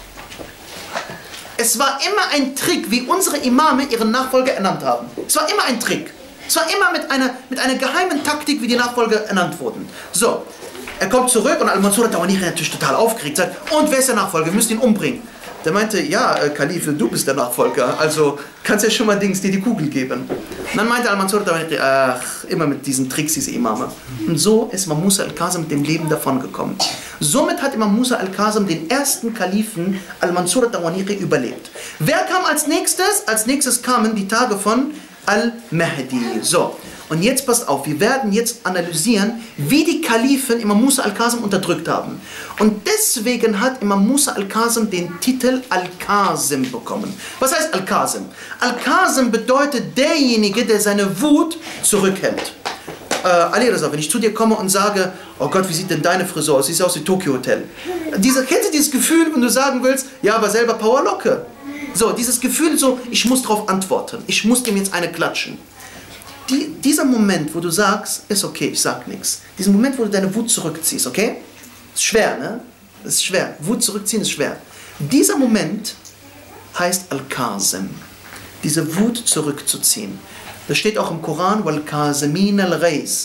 Es war immer ein Trick, wie unsere Imame ihren Nachfolger ernannt haben. Es war immer ein Trick. Es war immer mit einer geheimen Taktik, wie die Nachfolger ernannt wurden. So, er kommt zurück und Al-Mansur al-Dawaniqi natürlich total aufgeregt, sagt, und wer ist der Nachfolger? Wir müssen ihn umbringen. Der meinte, ja, Kalif, du bist der Nachfolger, also kannst ja schon mal dir die Kugel geben. Und dann meinte Al-Mansur al-Dawaniqi, ach, immer mit diesen Tricks, diese Imame. Und so ist Imam Musa al-Kazim mit dem Leben davon gekommen. Somit hat Imam Musa al-Kazim den ersten Kalifen Al-Mansur al-Dawaniqi überlebt. Wer kam als nächstes? Als nächstes kamen die Tage von Al-Mahdi. So, und jetzt passt auf, wir werden jetzt analysieren, wie die Kalifen Imam Musa al-Kazim unterdrückt haben. Und deswegen hat Imam Musa al-Kazim den Titel Al-Kazim bekommen. Was heißt Al-Kazim? Al-Kazim bedeutet derjenige, der seine Wut zurückhält. Ali Reza, wenn ich zu dir komme und sage, oh Gott, wie sieht denn deine Frisur aus? Sieht aus wie Tokyo Hotel. Kennst du dieses Gefühl, wenn du sagen willst, ja, aber selber Powerlocke? So, dieses Gefühl so, ich muss darauf antworten. Ich muss dem jetzt eine klatschen. Dieser Moment, wo du sagst, ist okay, ich sag nichts. Dieser Moment, wo du deine Wut zurückziehst, okay? Ist schwer, ne? Das ist schwer. Wut zurückziehen ist schwer. Dieser Moment heißt Al-Kazim. Diese Wut zurückzuziehen. Das steht auch im Koran, wal-Kazimin al-Ghais.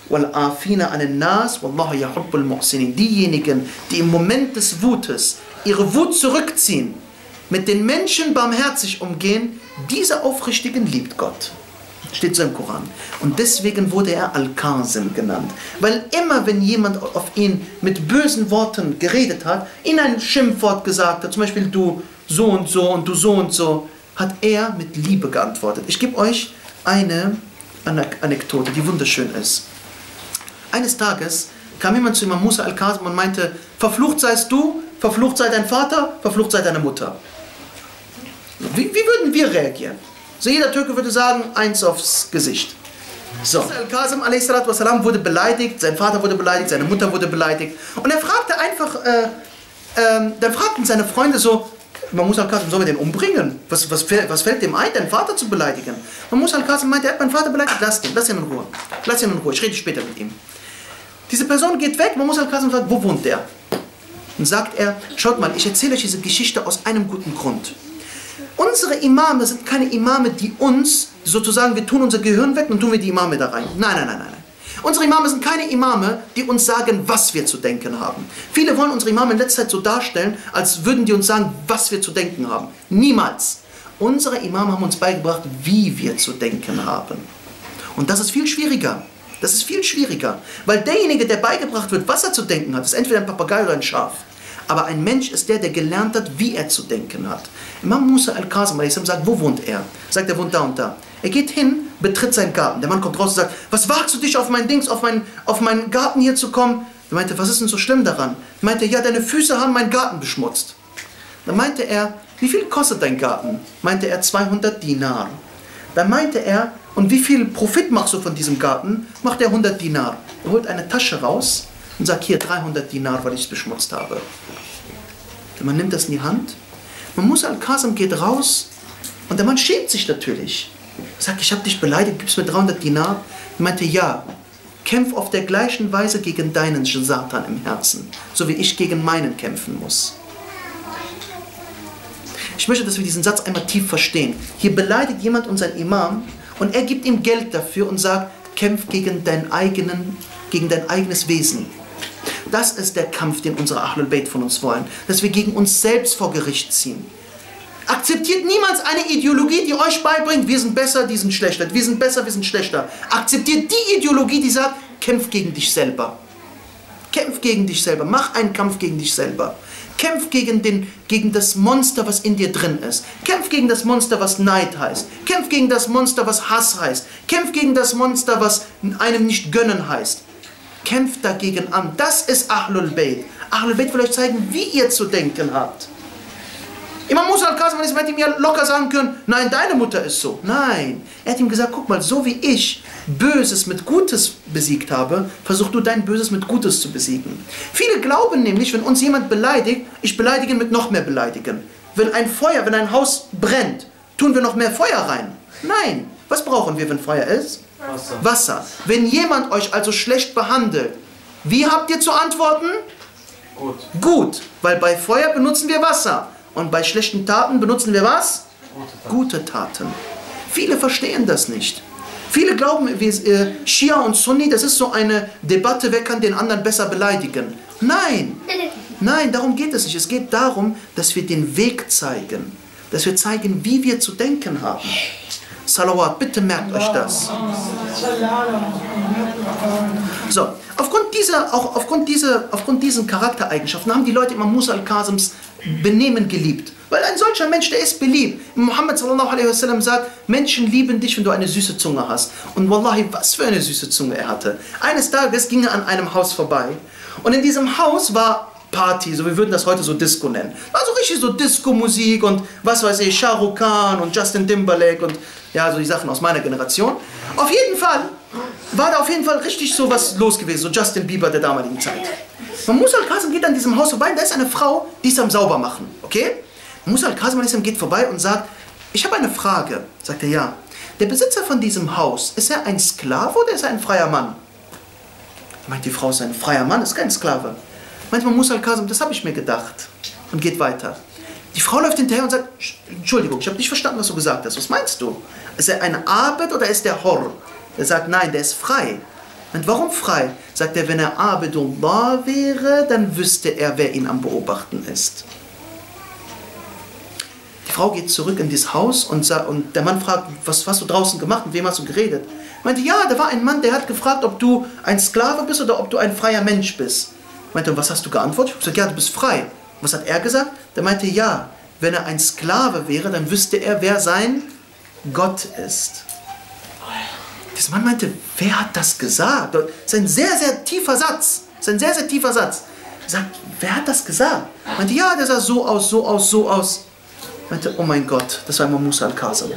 وَالْعَافِينَ عَنِ النَّاسِ وَاللَّهُ يَحُبُّ الْمُحْسِنِينَ. Diejenigen, die im Moment des Wutes ihre Wut zurückziehen, mit den Menschen barmherzig umgehen, diese Aufrichtigen liebt Gott. Steht so im Koran. Und deswegen wurde er Al-Qasim genannt. Weil immer, wenn jemand auf ihn mit bösen Worten geredet hat, ihn ein Schimpfwort gesagt hat, zum Beispiel du so und so und du so und so, hat er mit Liebe geantwortet. Ich gebe euch eine Anekdote, die wunderschön ist. Eines Tages kam jemand zu Imam Musa Al-Qasim und meinte, verflucht seist du, verflucht sei dein Vater, verflucht sei deine Mutter. Wie würden wir reagieren? So jeder Türke würde sagen, eins aufs Gesicht. So, Al-Qasim a.s. wurde beleidigt, sein Vater wurde beleidigt, seine Mutter wurde beleidigt. Und er fragte einfach, dann fragten seine Freunde so, man muss Al-Qasim, sollen wir den umbringen? Was fällt dem ein, deinen Vater zu beleidigen? Man muss Al-Qasim meinte, er hat meinen Vater beleidigt, lass ihn in Ruhe. Lass ihn in Ruhe, ich rede später mit ihm. Diese Person geht weg, man muss Al-Qasim fragen, wo wohnt der? Und sagt er, schaut mal, ich erzähle euch diese Geschichte aus einem guten Grund. Unsere Imame sind keine Imame, die uns sozusagen, wir tun unser Gehirn weg und tun wir die Imame da rein. Nein. Unsere Imame sind keine Imame, die uns sagen, was wir zu denken haben. Viele wollen unsere Imame in letzter Zeit so darstellen, als würden die uns sagen, was wir zu denken haben. Niemals. Unsere Imame haben uns beigebracht, wie wir zu denken haben. Und das ist viel schwieriger. Das ist viel schwieriger. Weil derjenige, der beigebracht wird, was er zu denken hat, ist entweder ein Papagei oder ein Schaf. Aber ein Mensch ist der gelernt hat, wie er zu denken hat. Imam Musa Al-Qasim sagt, wo wohnt er? Sagt, er wohnt da und da. Er geht hin, betritt seinen Garten. Der Mann kommt raus und sagt, was wagst du dich auf mein Dings, auf meinen Garten hier zu kommen? Er meinte, was ist denn so schlimm daran? Er meinte, ja, deine Füße haben meinen Garten beschmutzt. Dann meinte er, wie viel kostet dein Garten? Meinte er, 200 Dinar. Dann meinte er, und wie viel Profit machst du von diesem Garten? Macht er 100 Dinar. Er holt eine Tasche raus und sagt, hier 300 Dinar, weil ich es beschmutzt habe. Man nimmt das in die Hand. Man muss Al-Qasim geht raus und der Mann schämt sich natürlich. Er sagt, ich habe dich beleidigt, gibst mir 300 Dinar. Er meinte, ja, kämpf auf der gleichen Weise gegen deinen Satan im Herzen, so wie ich gegen meinen kämpfen muss. Ich möchte, dass wir diesen Satz einmal tief verstehen. Hier beleidigt jemand unseren Imam und er gibt ihm Geld dafür und sagt, kämpf gegen dein eigenes Wesen. Das ist der Kampf, den unsere Ahlul Bayt von uns wollen. Dass wir gegen uns selbst vor Gericht ziehen. Akzeptiert niemals eine Ideologie, die euch beibringt, wir sind besser, die sind schlechter. Wir sind besser, wir sind schlechter. Akzeptiert die Ideologie, die sagt, kämpf gegen dich selber. Kämpf gegen dich selber. Mach einen Kampf gegen dich selber. Kämpf gegen das Monster, was in dir drin ist. Kämpf gegen das Monster, was Neid heißt. Kämpf gegen das Monster, was Hass heißt. Kämpf gegen das Monster, was einem nicht gönnen heißt. Kämpft dagegen an. Das ist Ahlul Bayt. Ahlul Bayt will euch zeigen, wie ihr zu denken habt. Imam Musa Al-Qasim hätte ihm ja locker sagen können, nein, deine Mutter ist so. Nein, er hat ihm gesagt, guck mal, so wie ich Böses mit Gutes besiegt habe, versuch du dein Böses mit Gutes zu besiegen. Viele glauben nämlich, wenn uns jemand beleidigt, ich beleidige ihn mit noch mehr beleidigen. Wenn ein Haus brennt, tun wir noch mehr Feuer rein. Nein, was brauchen wir, wenn Feuer ist? Wasser. Wenn jemand euch also schlecht behandelt, wie habt ihr zu antworten? Gut. Gut, weil bei Feuer benutzen wir Wasser. Und bei schlechten Taten benutzen wir was? Gute Taten. Viele verstehen das nicht. Viele glauben, Schia und Sunni, das ist so eine Debatte, wer kann den anderen besser beleidigen. Nein, nein, darum geht es nicht. Es geht darum, dass wir den Weg zeigen. Dass wir zeigen, wie wir zu denken haben. Salawat, bitte merkt euch das. So, aufgrund diesen Charaktereigenschaften haben die Leute Imam Musa Al-Qasims Benehmen geliebt. Weil ein solcher Mensch, der ist beliebt. Muhammad sallallahu alaihi wasallam sagt, Menschen lieben dich, wenn du eine süße Zunge hast. Und wallahi, was für eine süße Zunge er hatte. Eines Tages ging er an einem Haus vorbei. Und in diesem Haus war Party, so wir würden das heute so Disco nennen. War so richtig so Disco-Musik und was weiß ich, Shah Rukh Khan und Justin Timberlake und ja, so die Sachen aus meiner Generation. Auf jeden Fall war da auf jeden Fall richtig so was los gewesen, so Justin Bieber der damaligen Zeit. Man Musa Al-Qasim geht an diesem Haus vorbei und da ist eine Frau, die ist am Saubermachen, okay? Musa Al-Qasim geht vorbei und sagt, ich habe eine Frage. Sagt er, ja. Der Besitzer von diesem Haus, ist er ein Sklave oder ist er ein freier Mann? Meint die Frau, ist ein freier Mann, ist kein Sklave. Meint man Musa Al-Qasim, das habe ich mir gedacht. Und geht weiter. Die Frau läuft hinterher und sagt, Entschuldigung, ich habe nicht verstanden, was du gesagt hast. Was meinst du? Ist er ein Abed oder ist der Hor? Er sagt, nein, der ist frei. Und warum frei? Sagt er, wenn er Abdullah wäre, dann wüsste er, wer ihn am Beobachten ist. Die Frau geht zurück in das Haus und der Mann fragt, was hast du draußen gemacht, mit wem hast du geredet? Meinte, ja, da war ein Mann, der hat gefragt, ob du ein Sklave bist oder ob du ein freier Mensch bist. Meinte, und was hast du geantwortet? Ich habe gesagt, ja, du bist frei. Was hat er gesagt? Der meinte, ja, wenn er ein Sklave wäre, dann wüsste er, wer sein Gott ist. Dieser Mann meinte, wer hat das gesagt? Das ist ein sehr, sehr tiefer Satz. Das ist ein sehr, sehr tiefer Satz. Er sagt, wer hat das gesagt? Er meinte, ja, der sah so aus, so aus, so aus. Er meinte, oh mein Gott, das war immer Musa al-Kazim.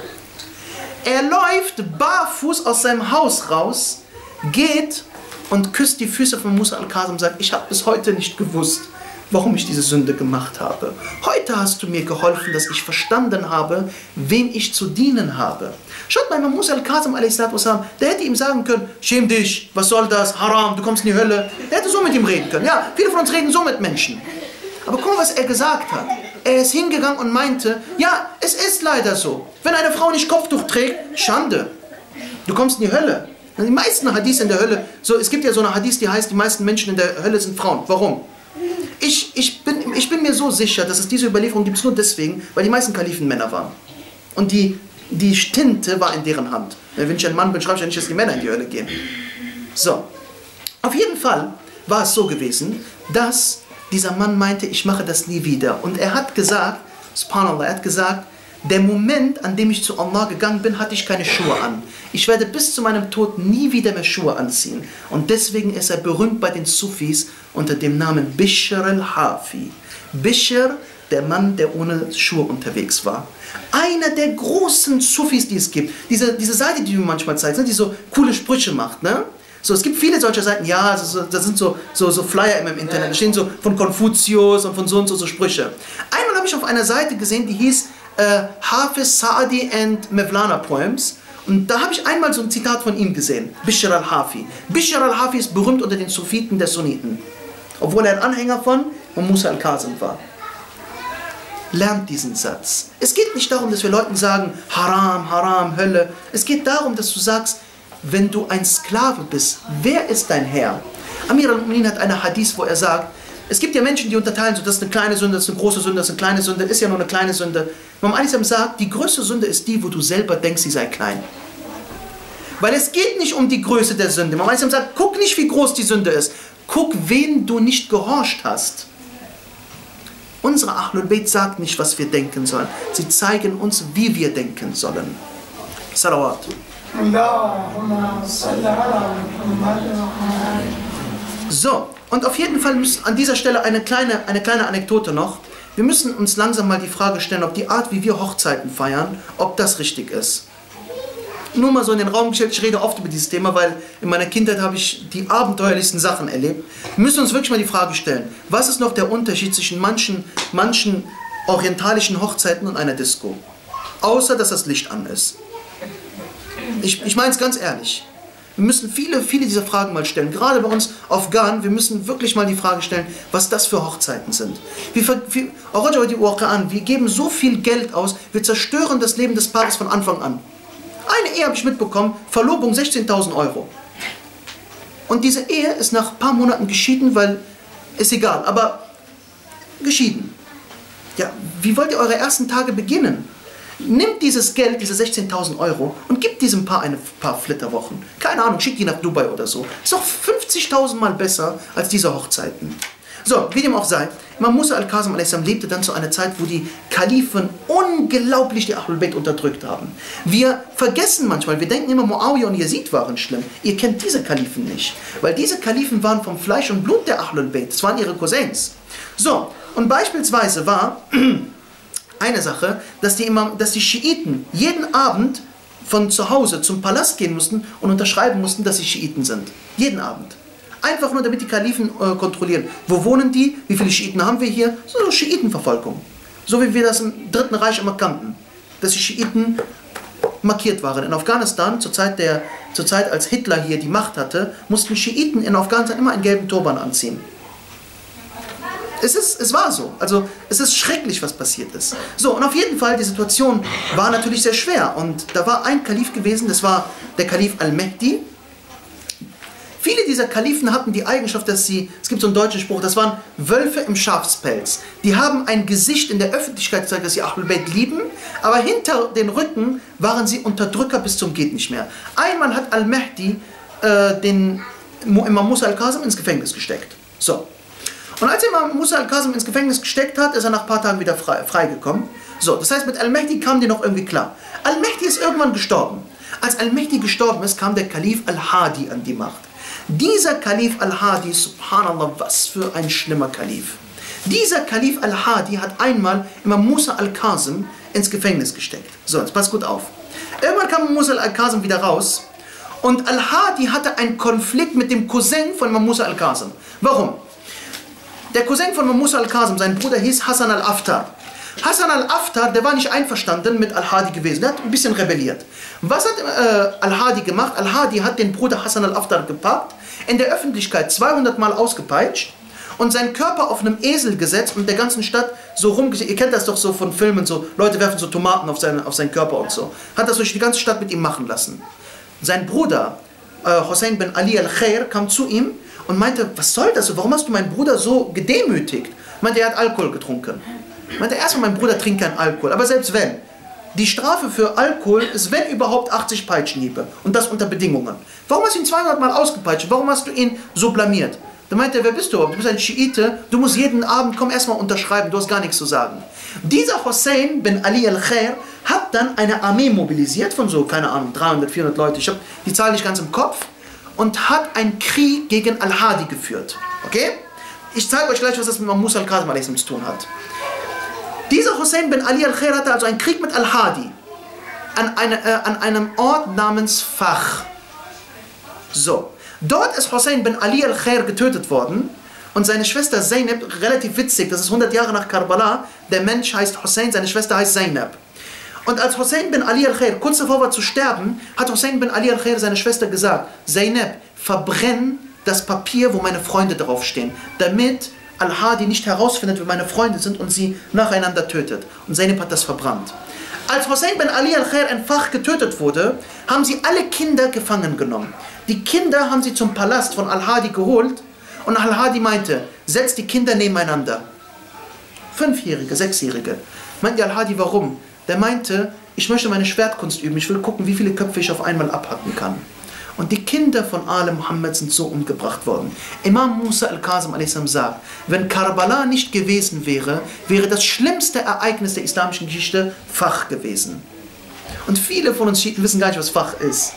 Er läuft barfuß aus seinem Haus raus, geht und küsst die Füße von Musa al-Kazim und sagt, ich habe bis heute nicht gewusst, warum ich diese Sünde gemacht habe. Heute hast du mir geholfen, dass ich verstanden habe, wem ich zu dienen habe. Schaut mal, Musa al-Kazim, der hätte ihm sagen können, schäm dich, was soll das, Haram, du kommst in die Hölle. Der hätte so mit ihm reden können. Ja, viele von uns reden so mit Menschen. Aber guck mal, was er gesagt hat. Er ist hingegangen und meinte, ja, es ist leider so. Wenn eine Frau nicht Kopftuch trägt, Schande. Du kommst in die Hölle. Die meisten Hadiths in der Hölle, es gibt ja so eine Hadith, die heißt, die meisten Menschen in der Hölle sind Frauen. Warum? Ich bin mir so sicher, dass es diese Überlieferung gibt, nur deswegen, weil die meisten Kalifen Männer waren. Und die Tinte war in deren Hand. Wenn ich ein Mann bin, schreibe ich ja nicht, dass die Männer in die Hölle gehen. So. Auf jeden Fall war es so gewesen, dass dieser Mann meinte, ich mache das nie wieder. Und er hat gesagt, subhanallah, er hat gesagt, der Moment, an dem ich zu Allah gegangen bin, hatte ich keine Schuhe an. Ich werde bis zu meinem Tod nie wieder mehr Schuhe anziehen. Und deswegen ist er berühmt bei den Sufis unter dem Namen Bishr al-Hafi. Bishr, der Mann, der ohne Schuhe unterwegs war. Einer der großen Sufis, die es gibt. Diese Seite, die du manchmal zeigst, die so coole Sprüche macht, ne? So, es gibt viele solcher Seiten, ja, das sind so Flyer im Internet, da stehen so von Konfuzius und von so und so Sprüche. Einmal habe ich auf einer Seite gesehen, die hieß Hafiz Saadi and Mevlana Poems. Und da habe ich einmal so ein Zitat von ihm gesehen, Bishr al-Hafi. Bishr al-Hafi ist berühmt unter den Sufiten der Sunniten, obwohl er ein Anhänger von Musa al-Kazim war. Lernt diesen Satz. Es geht nicht darum, dass wir Leuten sagen, Haram, Haram, Hölle. Es geht darum, dass du sagst, wenn du ein Sklave bist, wer ist dein Herr? Amir al-Mu'minin hat eine Hadith, wo er sagt, es gibt ja Menschen, die unterteilen, so das ist eine kleine Sünde, das ist eine große Sünde, das ist eine kleine Sünde, ist ja nur eine kleine Sünde. Imam Alisam sagt, die größte Sünde ist die, wo du selber denkst, sie sei klein. Weil es geht nicht um die Größe der Sünde. Imam Alisam sagt, guck nicht, wie groß die Sünde ist. Guck, wen du nicht gehorcht hast. Unsere Ahlul Bayt sagt nicht, was wir denken sollen. Sie zeigen uns, wie wir denken sollen. Salawat. So, und auf jeden Fall müssen an dieser Stelle eine kleine Anekdote noch. Wir müssen uns langsam mal die Frage stellen, ob die Art, wie wir Hochzeiten feiern, ob das richtig ist. Nur mal so in den Raum gestellt, ich rede oft über dieses Thema, weil in meiner Kindheit habe ich die abenteuerlichsten Sachen erlebt. Wir müssen uns wirklich mal die Frage stellen, was ist noch der Unterschied zwischen manchen orientalischen Hochzeiten und einer Disco? Außer, dass das Licht an ist. Ich meine es ganz ehrlich. Wir müssen viele dieser Fragen mal stellen. Gerade bei uns Afghanen, wir müssen wirklich mal die Frage stellen, was das für Hochzeiten sind. Wir geben so viel Geld aus, wir zerstören das Leben des Paares von Anfang an. Eine Ehe habe ich mitbekommen, Verlobung 16.000 Euro. Und diese Ehe ist nach ein paar Monaten geschieden, weil, ist egal, aber geschieden. Ja, wie wollt ihr eure ersten Tage beginnen? Nimmt dieses Geld, diese 16.000 Euro und gibt diesem Paar ein paar Flitterwochen. Keine Ahnung, schickt die nach Dubai oder so. Ist doch 50.000 Mal besser als diese Hochzeiten. So, wie dem auch sei, Imam Musa al-Kazim lebte dann zu einer Zeit, wo die Kalifen unglaublich die Ahlul Bayt unterdrückt haben. Wir vergessen manchmal, wir denken immer, Muawiyah und Yazid waren schlimm. Ihr kennt diese Kalifen nicht, weil diese Kalifen waren vom Fleisch und Blut der Ahlul Bayt. Das waren ihre Cousins. So, und beispielsweise war eine Sache, dass die Schiiten jeden Abend von zu Hause zum Palast gehen mussten und unterschreiben mussten, dass sie Schiiten sind. Jeden Abend. Einfach nur, damit die Kalifen kontrollieren. Wo wohnen die? Wie viele Schiiten haben wir hier? So Schiitenverfolgung. So wie wir das im Dritten Reich immer kannten. Dass die Schiiten markiert waren. In Afghanistan, zur Zeit, als Hitler hier die Macht hatte, mussten Schiiten in Afghanistan immer einen gelben Turban anziehen. Es war so. Also es ist schrecklich, was passiert ist. So, und auf jeden Fall, die Situation war natürlich sehr schwer. Und da war ein Kalif gewesen, das war der Kalif al-Mahdi. Viele dieser Kalifen hatten die Eigenschaft, dass sie, es gibt so einen deutschen Spruch, das waren Wölfe im Schafspelz. Die haben ein Gesicht in der Öffentlichkeit gezeigt, dass sie Ahlul Bayt lieben, aber hinter den Rücken waren sie Unterdrücker bis zum geht nicht mehr. Einmal hat Al-Mahdi den Imam Musa al-Kazim ins Gefängnis gesteckt. So. Und als Imam Musa al-Kazim ins Gefängnis gesteckt hat, ist er nach ein paar Tagen wieder freigekommen. So, das heißt, mit Al-Mahdi kamen die noch irgendwie klar. Al-Mahdi ist irgendwann gestorben. Als Al-Mahdi gestorben ist, kam der Kalif Al-Hadi an die Macht. Dieser Kalif Al-Hadi, subhanallah, was für ein schlimmer Kalif. Dieser Kalif Al-Hadi hat einmal Imam Musa al-Kazim ins Gefängnis gesteckt. So, jetzt passt gut auf. Irgendwann kam Musa al-Kazim wieder raus und Al-Hadi hatte einen Konflikt mit dem Cousin von Imam Musa al-Kazim. Warum? Der Cousin von Imam Musa al-Kazim, sein Bruder hieß Hassan al-Aftar. Hassan al-Aftar, der war nicht einverstanden mit Al-Hadi gewesen, der hat ein bisschen rebelliert. Was hat Al-Hadi gemacht? Al-Hadi hat den Bruder Hassan al-Aftar gepackt, in der Öffentlichkeit 200 Mal ausgepeitscht und seinen Körper auf einem Esel gesetzt und der ganzen Stadt so rumgesetzt. Ihr kennt das doch so von Filmen, so Leute werfen so Tomaten auf seinen Körper und so. Hat das durch die ganze Stadt mit ihm machen lassen. Sein Bruder Hussein bin Ali al-Khair kam zu ihm und meinte, was soll das? Warum hast du meinen Bruder so gedemütigt? Meinte, er hat Alkohol getrunken. Meinte, erstmal, mein Bruder trinkt keinen Alkohol, aber selbst wenn. Die Strafe für Alkohol ist, wenn überhaupt, 80 Peitschenhiebe. Und das unter Bedingungen. Warum hast du ihn 200 Mal ausgepeitscht? Warum hast du ihn so blamiert? Da meinte er, wer bist du? Du bist ein Schiite, du musst jeden Abend, komm erstmal unterschreiben, du hast gar nichts zu sagen. Dieser Hussein bin Ali al-Khair hat dann eine Armee mobilisiert von so, keine Ahnung, 300, 400 Leute. Ich habe die Zahl nicht ganz im Kopf. Und hat einen Krieg gegen Al-Hadi geführt. Okay? Ich zeige euch gleich, was das mit Imam Musa al-Kazim zu tun hat. Dieser Hussein bin Ali al-Khair hatte also einen Krieg mit Al-Hadi an einem Ort namens Fakh. So, dort ist Hussein bin Ali al-Khair getötet worden und seine Schwester Zainab, relativ witzig, das ist 100 Jahre nach Karbala, der Mensch heißt Hussein, seine Schwester heißt Zainab. Und als Hussein bin Ali al-Khair kurz davor war zu sterben, hat Hussein bin Ali al-Khair seiner Schwester gesagt, Zainab, verbrenn das Papier, wo meine Freunde draufstehen, damit Al-Hadi nicht herausfindet, wer meine Freunde sind und sie nacheinander tötet. Und Zainab hat das verbrannt. Als Hussein bin Ali al-Khair in Fakh getötet wurde, haben sie alle Kinder gefangen genommen. Die Kinder haben sie zum Palast von Al-Hadi geholt und Al-Hadi meinte, setzt die Kinder nebeneinander. 5-Jährige, 6-Jährige. Meinte Al-Hadi, warum? Der meinte, ich möchte meine Schwertkunst üben, ich will gucken, wie viele Köpfe ich auf einmal abhacken kann. Und die Kinder von Ali Muhammad sind so umgebracht worden. Imam Musa al-Kazim sagt, wenn Karbala nicht gewesen wäre, wäre das schlimmste Ereignis der islamischen Geschichte Fakh gewesen. Und viele von uns Schiiten wissen gar nicht, was Fakh ist.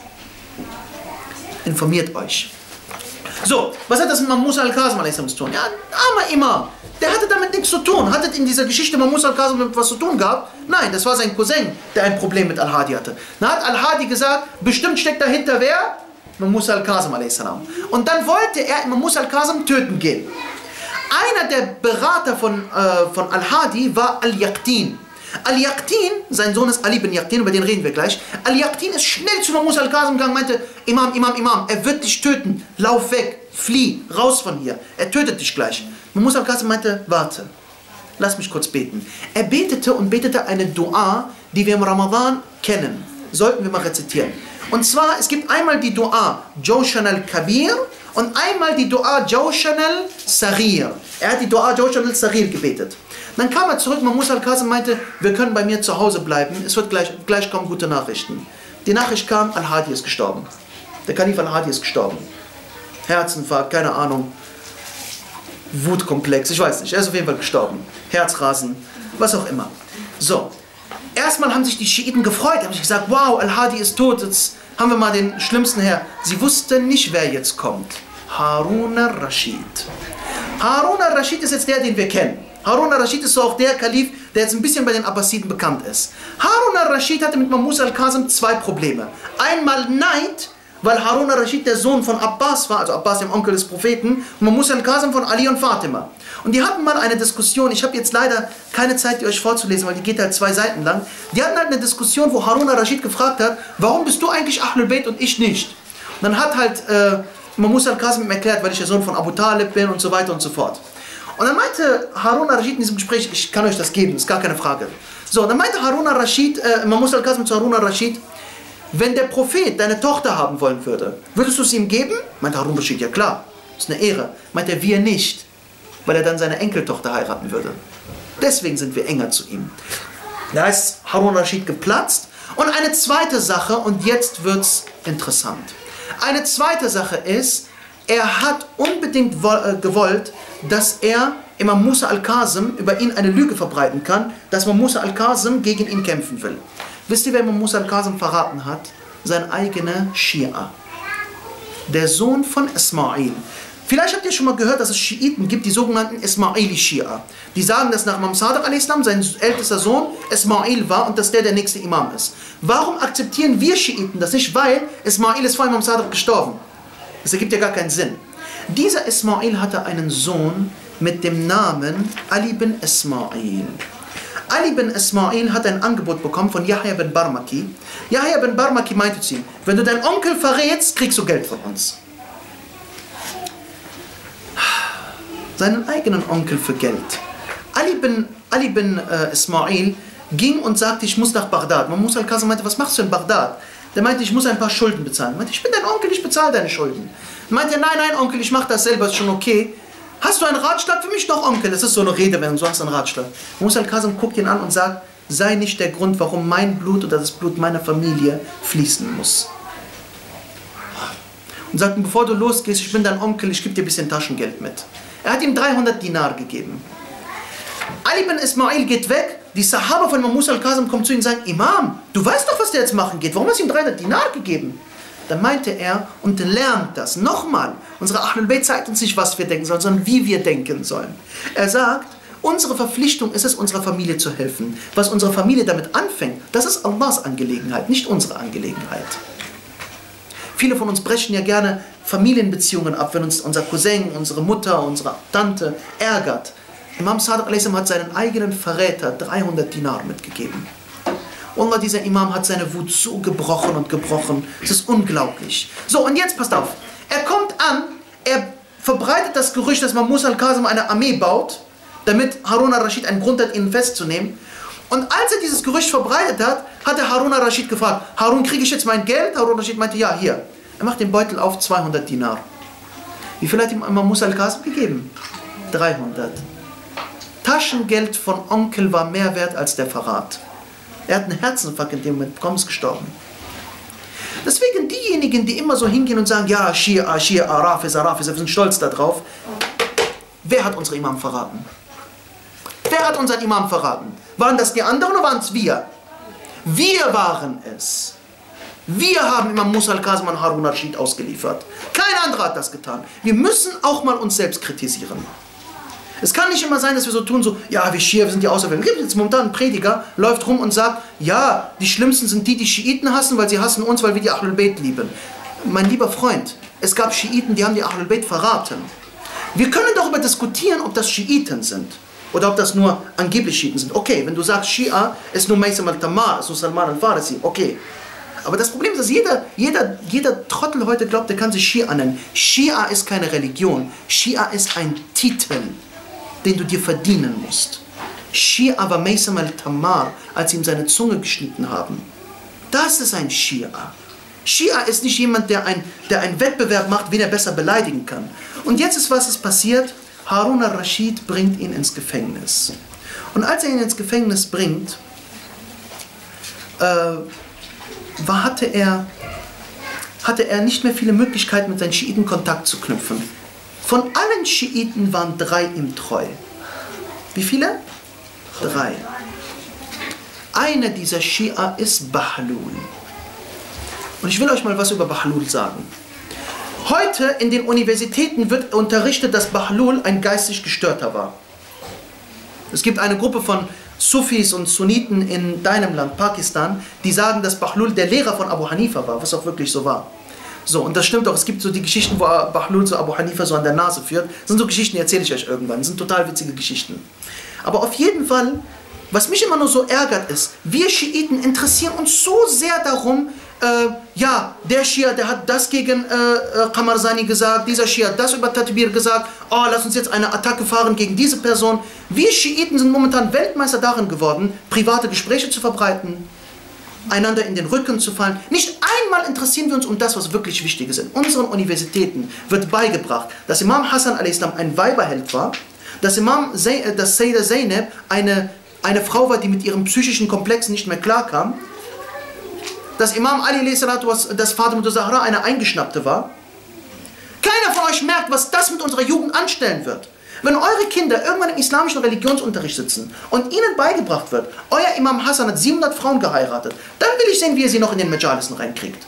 Informiert euch. So, was hat das mit Imam Musa al-Kazim zu tun? Ja, ein armer Imam. Der hatte damit nichts zu tun. Hat es in dieser Geschichte Imam Musa al-Kazim was zu tun gehabt? Nein, das war sein Cousin, der ein Problem mit Al-Hadi hatte. Dann hat Al-Hadi gesagt, bestimmt steckt dahinter wer? Imam Musa al-Kazim a.s. Und dann wollte er Imam Musa al-Kazim töten gehen. Einer der Berater von Al-Hadi war Al-Yaqtin. Al-Yaqtin, sein Sohn ist Ali bin Yaqtin, über den reden wir gleich. Al-Yaqtin ist schnell zu Imam Musa al-Kazim gegangen und meinte, Imam, er wird dich töten. Lauf weg, flieh, raus von hier. Er tötet dich gleich. Imam Musa al-Kazim meinte, warte, lass mich kurz beten. Er betete und betete eine Dua, die wir im Ramadan kennen. Sollten wir mal rezitieren. Und zwar, es gibt einmal die Dua Jawshan al-Kabir und einmal die Dua Jawshan al-Saghir. Er hat die Dua Jawshan al-Saghir gebetet. Dann kam er zurück, Imam Musa al-Kazim meinte, wir können bei mir zu Hause bleiben, es wird gleich kommen gute Nachrichten. Die Nachricht kam, Al-Hadi ist gestorben. Der Kalif Al-Hadi ist gestorben. Herzinfarkt, keine Ahnung. Wutkomplex, ich weiß nicht, er ist auf jeden Fall gestorben. Herzrasen, was auch immer. So, erstmal haben sich die Schiiten gefreut, haben sich gesagt, wow, Al-Hadi ist tot, jetzt haben wir mal den Schlimmsten her. Sie wussten nicht, wer jetzt kommt. Harun al-Rashid. Harun al-Rashid ist jetzt der, den wir kennen. Harun al-Rashid ist so auch der Kalif, der jetzt ein bisschen bei den Abbasiden bekannt ist. Harun al-Rashid hatte mit Imam Musa al-Kazim 2 Probleme. Einmal Neid, weil Harun al-Rashid der Sohn von Abbas war, also Abbas, dem Onkel des Propheten, und Imam Musa al-Kazim von Ali und Fatima. Und die hatten mal eine Diskussion, ich habe jetzt leider keine Zeit, die euch vorzulesen, weil die geht halt 2 Seiten lang. Die hatten halt eine Diskussion, wo Harun al-Rashid gefragt hat, warum bist du eigentlich Ahlul Bayt und ich nicht? Und dann hat halt Imam Musa al-Kazim ihm erklärt, weil ich der Sohn von Abu Talib bin und so weiter und so fort. Und dann meinte Harun al-Rashid in diesem Gespräch, ich kann euch das geben, ist gar keine Frage. So, dann meinte Harun al-Rashid, Imam Musa al-Kazim zu Harun al-Rashid, wenn der Prophet deine Tochter haben wollen würde, würdest du es ihm geben? Meint Harun Rashid, ja klar, ist eine Ehre. Meint er, wir nicht, weil er dann seine Enkeltochter heiraten würde. Deswegen sind wir enger zu ihm. Da ist Harun Rashid geplatzt. Und eine zweite Sache, und jetzt wird es interessant. Eine zweite Sache ist, er hat unbedingt gewollt, dass er Imam Musa al-Kazim über ihn eine Lüge verbreiten kann, dass Imam Musa al-Kazim gegen ihn kämpfen will. Wisst ihr, wer Imam Musa al-Kazim verraten hat? Sein eigener Schia. Der Sohn von Ismail. Vielleicht habt ihr schon mal gehört, dass es Schiiten gibt, die sogenannten Ismaili-Schia. Die sagen, dass nach Imam Sadiq a.s. sein ältester Sohn Ismail war und dass der nächste Imam ist. Warum akzeptieren wir Schiiten das nicht? Weil Ismail ist vor Imam Sadiq gestorben. Das ergibt ja gar keinen Sinn. Dieser Ismail hatte einen Sohn mit dem Namen Ali bin Ismail. Ali bin Ismail hat ein Angebot bekommen von Yahya bin Barmaki. Yahya bin Barmaki meinte zu ihm, wenn du deinen Onkel verrätst, kriegst du Geld von uns. Seinen eigenen Onkel für Geld. Ali bin Ismail ging und sagte, ich muss nach Bagdad. Imam Musa al-Kazim meinte, was machst du in Bagdad? Der meinte, ich muss ein paar Schulden bezahlen. Er meinte, ich bin dein Onkel, ich bezahle deine Schulden. Er meinte, nein, Onkel, ich mache das selber, ist schon okay. Hast du einen Ratschlag für mich? Doch, Onkel. Das ist so eine Rede, wenn du sagst, einen Ratschlag. Musa al-Kazim guckt ihn an und sagt, sei nicht der Grund, warum mein Blut oder das Blut meiner Familie fließen muss. Und sagt ihm, bevor du losgehst, ich bin dein Onkel, ich gebe dir ein bisschen Taschengeld mit. Er hat ihm 300 Dinar gegeben. Ali bin Ismail geht weg. Die Sahaba von Imam Musa al-Kazim kommen zu ihm und sagen, Imam, du weißt doch, was der jetzt machen geht. Warum hast du ihm 300 Dinar gegeben? Dann meinte er, und lernt das. Nochmal, unsere Ahlul Bayt zeigt uns nicht, was wir denken sollen, sondern wie wir denken sollen. Er sagt, unsere Verpflichtung ist es, unserer Familie zu helfen. Was unsere Familie damit anfängt, das ist Allahs Angelegenheit, nicht unsere Angelegenheit. Viele von uns brechen ja gerne Familienbeziehungen ab, wenn uns unser Cousin, unsere Mutter, unsere Tante ärgert. Imam Sadiq a.s. hat seinen eigenen Verräter 300 Dinar mitgegeben. Allah, dieser Imam hat seine Wut so gebrochen und gebrochen. Es ist unglaublich. So, und jetzt passt auf. Er kommt an, er verbreitet das Gerücht, dass Imam Musa al-Kazim eine Armee baut, damit Harun al-Rashid einen Grund hat, ihn festzunehmen. Und als er dieses Gerücht verbreitet hat, hat er Harun al-Rashid gefragt, Harun, kriege ich jetzt mein Geld? Harun al-Rashid meinte, ja, hier. Er macht den Beutel auf, 200 Dinar. Wie viel hat ihm Imam Musa al-Kazim gegeben? 300. Taschengeld von Onkel war mehr wert als der Verrat. Er hat einen Herzinfarkt in dem Moment bekommen, ist gestorben. Deswegen diejenigen, die immer so hingehen und sagen, ja, Schia, Rafiza, wir sind stolz darauf. Wer hat unsere Imam verraten? Wer hat unseren Imam verraten? Waren das die anderen oder waren es wir? Wir waren es. Wir haben Imam Musa al-Kazim und Harun al-Rashid ausgeliefert. Kein anderer hat das getan. Wir müssen auch mal uns selbst kritisieren. Es kann nicht immer sein, dass wir so tun, so, ja, wir Schia, wir sind die Auserwählten. Es gibt jetzt momentan einen Prediger, läuft rum und sagt, ja, die Schlimmsten sind die, die Schiiten hassen, weil sie hassen uns, weil wir die Ahlul Bayt lieben. Mein lieber Freund, es gab Schiiten, die haben die Ahlul Bayt verraten. Wir können darüber diskutieren, ob das Schiiten sind. Oder ob das nur angeblich Schiiten sind. Okay, wenn du sagst, Schia ist nur Maysam al-Tammar, ist nur Salman al-Farisi, okay. Aber das Problem ist, dass jeder Trottel heute glaubt, der kann sich Schia nennen. Schia ist keine Religion. Schia ist ein Titel, den du dir verdienen musst. Schia war Maysam al-Tammar, als sie ihm seine Zunge geschnitten haben. Das ist ein Schia. Schia ist nicht jemand, der einen Wettbewerb macht, wen er besser beleidigen kann. Und jetzt ist, was ist passiert? Harun al-Rashid bringt ihn ins Gefängnis. Und als er ihn ins Gefängnis bringt, hatte er nicht mehr viele Möglichkeiten, mit seinen Schiiten Kontakt zu knüpfen. Von allen Schiiten waren 3 ihm treu. Wie viele? 3. Einer dieser Schia ist Bahlul. Und ich will euch mal was über Bahlul sagen. Heute in den Universitäten wird unterrichtet, dass Bahlul ein geistig Gestörter war. Es gibt eine Gruppe von Sufis und Sunniten in deinem Land, Pakistan, die sagen, dass Bahlul der Lehrer von Abu Hanifa war, was auch wirklich so war. So, und das stimmt auch, es gibt so die Geschichten, wo Bahlul so Abu Hanifa so an der Nase führt. Das sind so Geschichten, die erzähle ich euch irgendwann. Das sind total witzige Geschichten. Aber auf jeden Fall, was mich immer nur so ärgert ist, wir Schiiten interessieren uns so sehr darum, ja, der Schia, der hat das gegen Qamarzani gesagt, dieser Schia hat das über Tatbir gesagt, oh, lass uns jetzt eine Attacke fahren gegen diese Person. Wir Schiiten sind momentan Weltmeister darin geworden, private Gespräche zu verbreiten. einander in den Rücken zu fallen. Nicht einmal interessieren wir uns um das, was wirklich wichtig ist. In unseren Universitäten wird beigebracht, dass Imam Hassan a.s. ein Weiberheld war, dass Sayyida Zainab eine Frau war, die mit ihren psychischen Komplexen nicht mehr klarkam, dass Imam Ali a.s., das Fatima Zahra, eine Eingeschnappte war. Keiner von euch merkt, was das mit unserer Jugend anstellen wird. Wenn eure Kinder irgendwann im islamischen Religionsunterricht sitzen und ihnen beigebracht wird, euer Imam Hassan hat 700 Frauen geheiratet, dann will ich sehen, wie ihr sie noch in den Majalisen reinkriegt.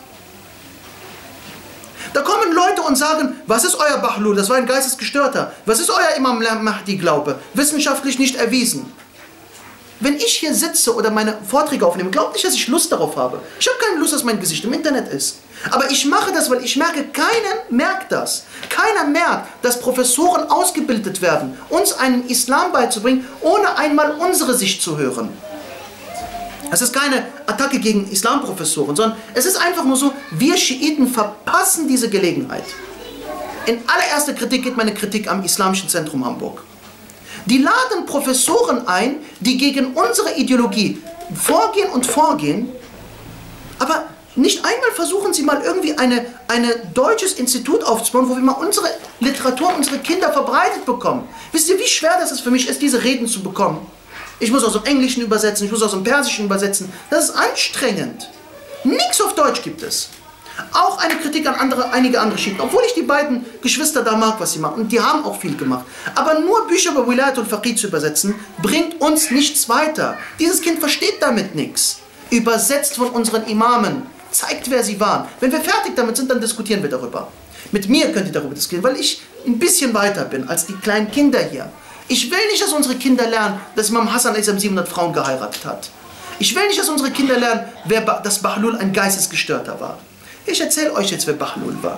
Da kommen Leute und sagen, was ist euer Bahlul? Das war ein Geistesgestörter. Was ist euer Imam Mahdi-Glaube? Wissenschaftlich nicht erwiesen. Wenn ich hier sitze oder meine Vorträge aufnehme, glaubt nicht, dass ich Lust darauf habe. Ich habe keine Lust, dass mein Gesicht im Internet ist. Aber ich mache das, weil ich merke, keiner merkt das. Keiner merkt, dass Professoren ausgebildet werden, uns einen Islam beizubringen, ohne einmal unsere Sicht zu hören. Es ist keine Attacke gegen Islamprofessoren, sondern es ist einfach nur so, wir Schiiten verpassen diese Gelegenheit. In allererster Kritik geht meine Kritik am Islamischen Zentrum Hamburg. Die laden Professoren ein, die gegen unsere Ideologie vorgehen, aber nicht einmal versuchen sie mal irgendwie ein deutsches Institut aufzubauen, wo wir mal unsere Literatur, unsere Kinder verbreitet bekommen. Wisst ihr, wie schwer das ist für mich, diese Reden zu bekommen? Ich muss aus dem Englischen übersetzen, ich muss aus dem Persischen übersetzen. Das ist anstrengend. Nichts auf Deutsch gibt es. Auch eine Kritik an einige andere Schiiten, obwohl ich die beiden Geschwister da mag, was sie machen. Und die haben auch viel gemacht. Aber nur Bücher über Wilayat und Faqih zu übersetzen, bringt uns nichts weiter. Dieses Kind versteht damit nichts. Übersetzt von unseren Imamen. Zeigt, wer sie waren. Wenn wir fertig damit sind, dann diskutieren wir darüber. Mit mir könnt ihr darüber diskutieren, weil ich ein bisschen weiter bin als die kleinen Kinder hier. Ich will nicht, dass unsere Kinder lernen, dass Imam Hassan 700 Frauen geheiratet hat. Ich will nicht, dass unsere Kinder lernen, dass Bahlul ein Geistesgestörter war. Ich erzähle euch jetzt, wer Bahlul war.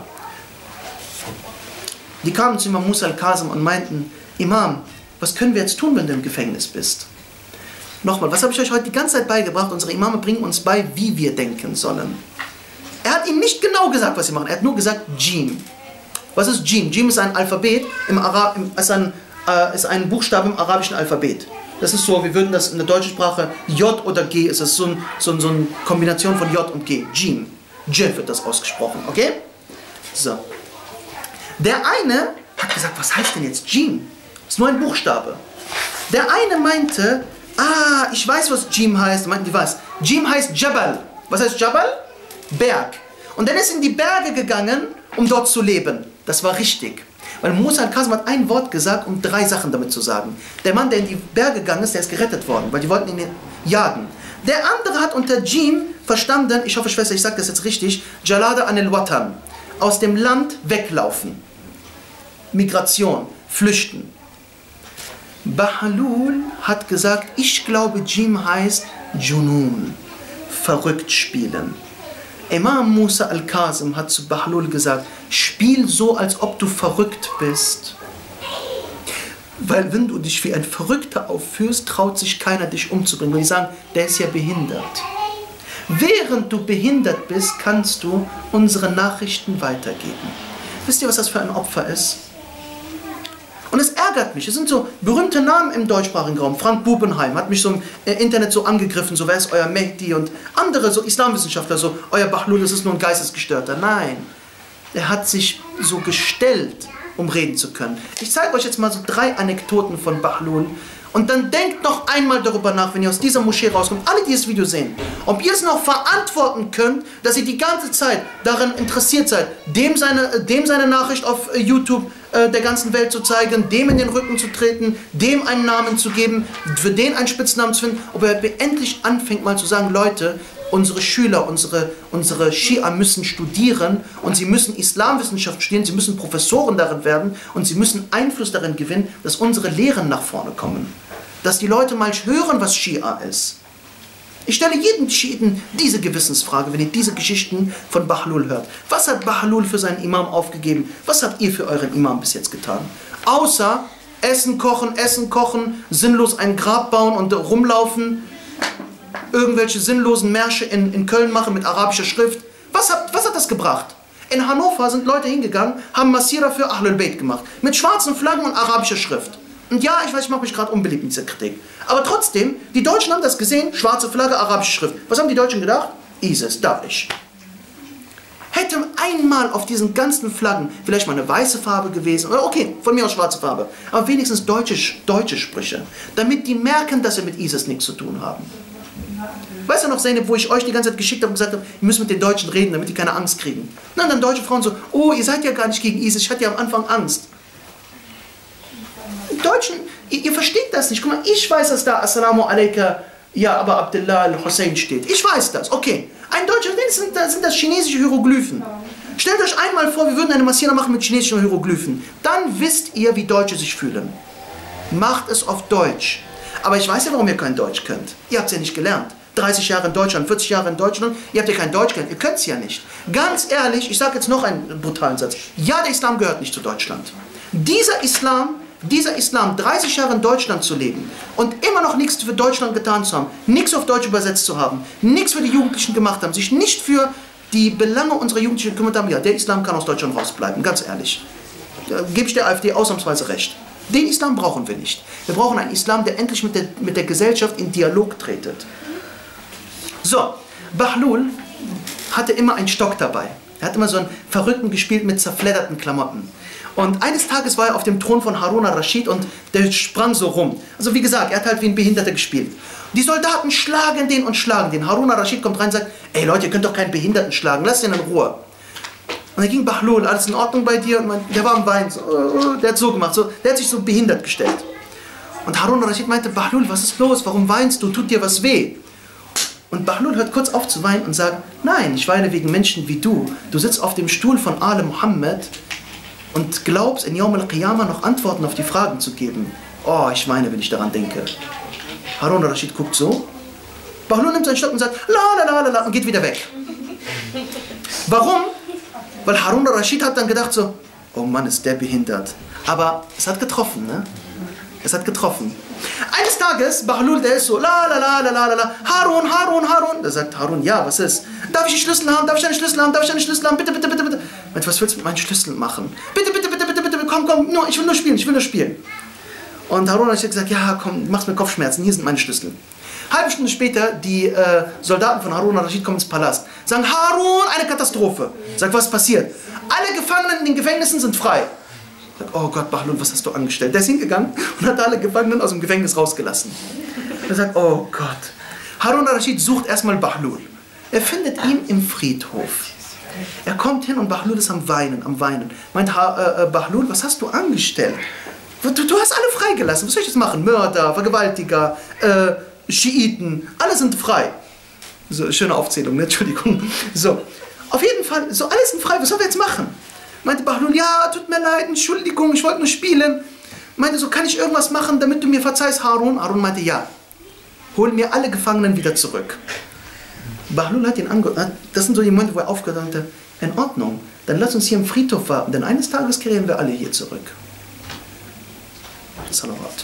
Die kamen zu Imam Musa al-Kazim und meinten, Imam, was können wir jetzt tun, wenn du im Gefängnis bist? Nochmal, was habe ich euch heute die ganze Zeit beigebracht? Unsere Imame bringen uns bei, wie wir denken sollen. Er hat ihnen nicht genau gesagt, was sie machen. Er hat nur gesagt, Jim. Was ist Jim? Jim ist ein Alphabet, ist ein Buchstabe im arabischen Alphabet. Das ist so, wir würden das in der deutschen Sprache J oder G, ist das so eine Kombination von J und G. Jim. J wird das ausgesprochen, okay? So. Der eine hat gesagt, was heißt denn jetzt Jim? Das ist nur ein Buchstabe. Der eine meinte, ich weiß, was Jim heißt. Meinten die was? Jim heißt Jabal. Was heißt Jabal? Berg. Und dann ist in die Berge gegangen, um dort zu leben. Das war richtig. Weil Musa al-Kazim hat ein Wort gesagt, um 3 Sachen damit zu sagen. Der Mann, der in die Berge gegangen ist, der ist gerettet worden, weil die wollten ihn jagen. Der andere hat unter Jim verstanden, ich hoffe, Schwester, ich sage das jetzt richtig, Jalada anil Watan, aus dem Land weglaufen. Migration, flüchten. Bahlul hat gesagt, ich glaube, Jim heißt Junun, verrückt spielen. Imam Musa al-Kazim hat zu Bahlul gesagt, spiel so, als ob du verrückt bist. Weil wenn du dich wie ein Verrückter aufführst, traut sich keiner, dich umzubringen. Weil die sagen, der ist ja behindert. Während du behindert bist, kannst du unsere Nachrichten weitergeben. Wisst ihr, was das für ein Opfer ist? Und es ärgert mich. Es sind so berühmte Namen im deutschsprachigen Raum. Frank Bubenheim hat mich so im Internet so angegriffen, so wer ist euer Mehdi und andere so Islamwissenschaftler, so euer Bahlul, das ist nur ein Geistesgestörter. Nein, er hat sich so gestellt, um reden zu können. Ich zeige euch jetzt mal so 3 Anekdoten von Bahlul und dann denkt noch einmal darüber nach, wenn ihr aus dieser Moschee rauskommt, alle, die das Video sehen, ob ihr es noch verantworten könnt, dass ihr die ganze Zeit daran interessiert seid, dem seine Nachricht auf YouTube der ganzen Welt zu zeigen, dem in den Rücken zu treten, dem einen Namen zu geben, für den einen Spitznamen zu finden, ob er endlich anfängt mal zu sagen, Leute, unsere Schüler, unsere Schia müssen studieren und sie müssen Islamwissenschaft studieren, sie müssen Professoren darin werden und sie müssen Einfluss darin gewinnen, dass unsere Lehren nach vorne kommen. Dass die Leute mal hören, was Schia ist. Ich stelle jedem Schiiten diese Gewissensfrage, wenn ihr diese Geschichten von Bahlul hört. Was hat Bahlul für seinen Imam aufgegeben? Was habt ihr für euren Imam bis jetzt getan? Außer Essen kochen, sinnlos ein Grab bauen und rumlaufen, irgendwelche sinnlosen Märsche in Köln machen mit arabischer Schrift. Was hat das gebracht? In Hannover sind Leute hingegangen, haben Massira für Ahlul Bayt gemacht. Mit schwarzen Flaggen und arabischer Schrift. Und ja, ich weiß, ich mache mich gerade unbeliebt in dieser Kritik. Aber trotzdem, die Deutschen haben das gesehen, schwarze Flagge, arabische Schrift. Was haben die Deutschen gedacht? ISIS, Daesh. Hätte einmal auf diesen ganzen Flaggen vielleicht mal eine weiße Farbe gewesen, oder okay, von mir aus schwarze Farbe, aber wenigstens deutsche Sprüche, damit die merken, dass sie mit ISIS nichts zu tun haben. Weißt du noch, Zeynep, wo ich euch die ganze Zeit geschickt habe und gesagt habe, ihr müsst mit den Deutschen reden, damit die keine Angst kriegen. Und dann deutsche Frauen so, oh, ihr seid ja gar nicht gegen ISIS, ich hatte ja am Anfang Angst. Die Deutschen, ihr versteht das nicht. Guck mal, ich weiß, dass da Assalamu alaikum, ja, aber Abdullah al-Hussein steht. Ich weiß das, okay. Ein Deutscher, sind das chinesische Hieroglyphen. Stellt euch einmal vor, wir würden eine Massina machen mit chinesischen Hieroglyphen. Dann wisst ihr, wie Deutsche sich fühlen. Macht es auf Deutsch. Aber ich weiß ja, warum ihr kein Deutsch könnt. Ihr habt es ja nicht gelernt. 30 Jahre in Deutschland, 40 Jahre in Deutschland, ihr habt ja kein Deutsch gelernt. Ihr könnt es ja nicht. Ganz ehrlich, ich sage jetzt noch einen brutalen Satz. Ja, der Islam gehört nicht zu Deutschland. Dieser Islam, 30 Jahre in Deutschland zu leben und immer noch nichts für Deutschland getan zu haben, nichts auf Deutsch übersetzt zu haben, nichts für die Jugendlichen gemacht haben, sich nicht für die Belange unserer Jugendlichen gekümmert haben, ja, der Islam kann aus Deutschland rausbleiben, ganz ehrlich. Da gebe ich der AfD ausnahmsweise recht. Den Islam brauchen wir nicht. Wir brauchen einen Islam, der endlich mit der Gesellschaft in Dialog tretet. So, Bahlul hatte immer einen Stock dabei. Er hat immer so einen Verrückten gespielt mit zerfledderten Klamotten. Und eines Tages war er auf dem Thron von Harun al-Raschid und der sprang so rum. Also wie gesagt, er hat halt wie ein Behinderter gespielt. Die Soldaten schlagen den und schlagen den. Harun al-Raschid kommt rein und sagt, ey Leute, ihr könnt doch keinen Behinderten schlagen, lasst ihn in Ruhe. Und dann ging Bahlul, alles in Ordnung bei dir? Und der war am Weinen, so, der hat so gemacht, so, der hat sich so behindert gestellt. Und Harun al-Raschid meinte, Bahlul, was ist los, warum weinst du, tut dir was weh? Und Bahlul hört kurz auf zu weinen und sagt, nein, ich weine wegen Menschen wie du. Du sitzt auf dem Stuhl von Ali Muhammad und glaubst, in Yawm al-Qiyamah noch Antworten auf die Fragen zu geben. Oh, ich weine, wenn ich daran denke. Harun al-Raschid guckt so. Bahlul nimmt seinen Stock und sagt, la la la la la, und geht wieder weg. Warum? Weil Harun al-Raschid hat dann gedacht so, oh Mann, ist der behindert. Aber es hat getroffen, ne? Es hat getroffen. Eines Tages, Bahlul, der ist so, la la la la la la, Harun, Harun, Harun. Da sagt Harun, ja, was ist? Darf ich die Schlüssel haben? Darf ich einen Schlüssel haben? Darf ich einen Schlüssel haben? Bitte, bitte, bitte, bitte. Was willst du mit meinen Schlüsseln machen? Bitte, bitte, bitte, bitte, bitte, komm, komm, nur, ich will nur spielen, ich will nur spielen. Und Harun hat gesagt, ja, komm, mach's mir Kopfschmerzen, hier sind meine Schlüssel. Halbe Stunde später, die Soldaten von Harun al-Raschid kommen ins Palast. Sagen, Harun, eine Katastrophe. Sagt, was ist passiert? Alle Gefangenen in den Gefängnissen sind frei. Sagt, oh Gott, Bahlul, was hast du angestellt? Der ist hingegangen und hat alle Gefangenen aus dem Gefängnis rausgelassen. Er sagt, oh Gott. Harun al-Raschid sucht erstmal Bahlul. Er findet ihn im Friedhof. Er kommt hin und Bahlul ist am Weinen, am Weinen. Meint Bahlul, was hast du angestellt? Du hast alle freigelassen. Was soll ich jetzt machen? Mörder, Vergewaltiger, Schiiten, alle sind frei. So, schöne Aufzählung, ne? Entschuldigung. So, auf jeden Fall, so alle sind frei. Was sollen wir jetzt machen? Meinte Bahlul, ja, tut mir leid, Entschuldigung, ich wollte nur spielen. Meinte so, kann ich irgendwas machen, damit du mir verzeihst, Harun? Harun meinte, ja. Hol mir alle Gefangenen wieder zurück. Bahlul hat ihn angehört. Das sind so die Momente, wo er aufgehört hat, in Ordnung, dann lass uns hier im Friedhof warten, denn eines Tages kehren wir alle hier zurück. Salawat.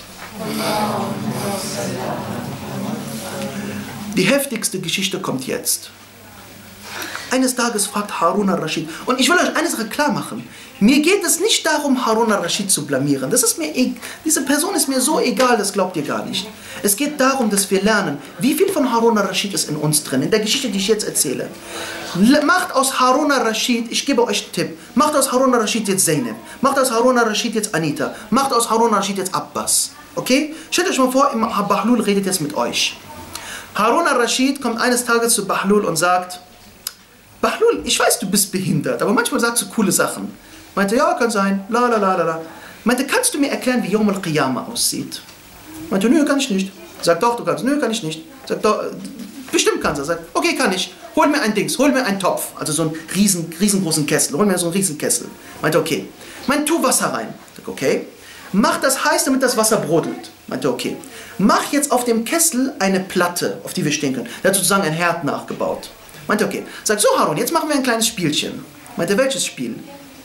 Die heftigste Geschichte kommt jetzt. Eines Tages fragt Harun al-Raschid, und ich will euch eine Sache klar machen, mir geht es nicht darum, Harun al-Raschid zu blamieren. Das ist mir, diese Person ist mir so egal, das glaubt ihr gar nicht. Es geht darum, dass wir lernen, wie viel von Harun al-Raschid ist in uns drin, in der Geschichte, die ich jetzt erzähle. Macht aus Harun al-Raschid, ich gebe euch einen Tipp, macht aus Harun al-Raschid jetzt Zeynep, macht aus Harun al-Raschid jetzt Anita, macht aus Harun al-Raschid jetzt Abbas. Okay? Stellt euch mal vor, Bahlul redet jetzt mit euch. Harun al-Raschid kommt eines Tages zu Bahlul und sagt, Bahlul, ich weiß, du bist behindert, aber manchmal sagst du coole Sachen. Meinte, ja, kann sein, la la la la. Meinte, kannst du mir erklären, wie Yawm al-Qiyamah aussieht? Meinte, nö, kann ich nicht. Sagt, doch, du kannst. Nö, kann ich nicht. Sagt, doch, bestimmt kannst du. Sagt, okay, kann ich. Hol mir ein Dings, hol mir einen Topf, also so einen riesengroßen Kessel. Hol mir so einen Riesenkessel. Meinte, okay. Meinte, tu Wasser rein. Sagt, okay. Mach das heiß, damit das Wasser brodelt. Meinte, okay. Mach jetzt auf dem Kessel eine Platte, auf die wir stehen können. Der hat sozusagen ein Herd nachgebaut. Meinte, okay. Sagt, so Harun, jetzt machen wir ein kleines Spielchen. Meinte, welches Spiel?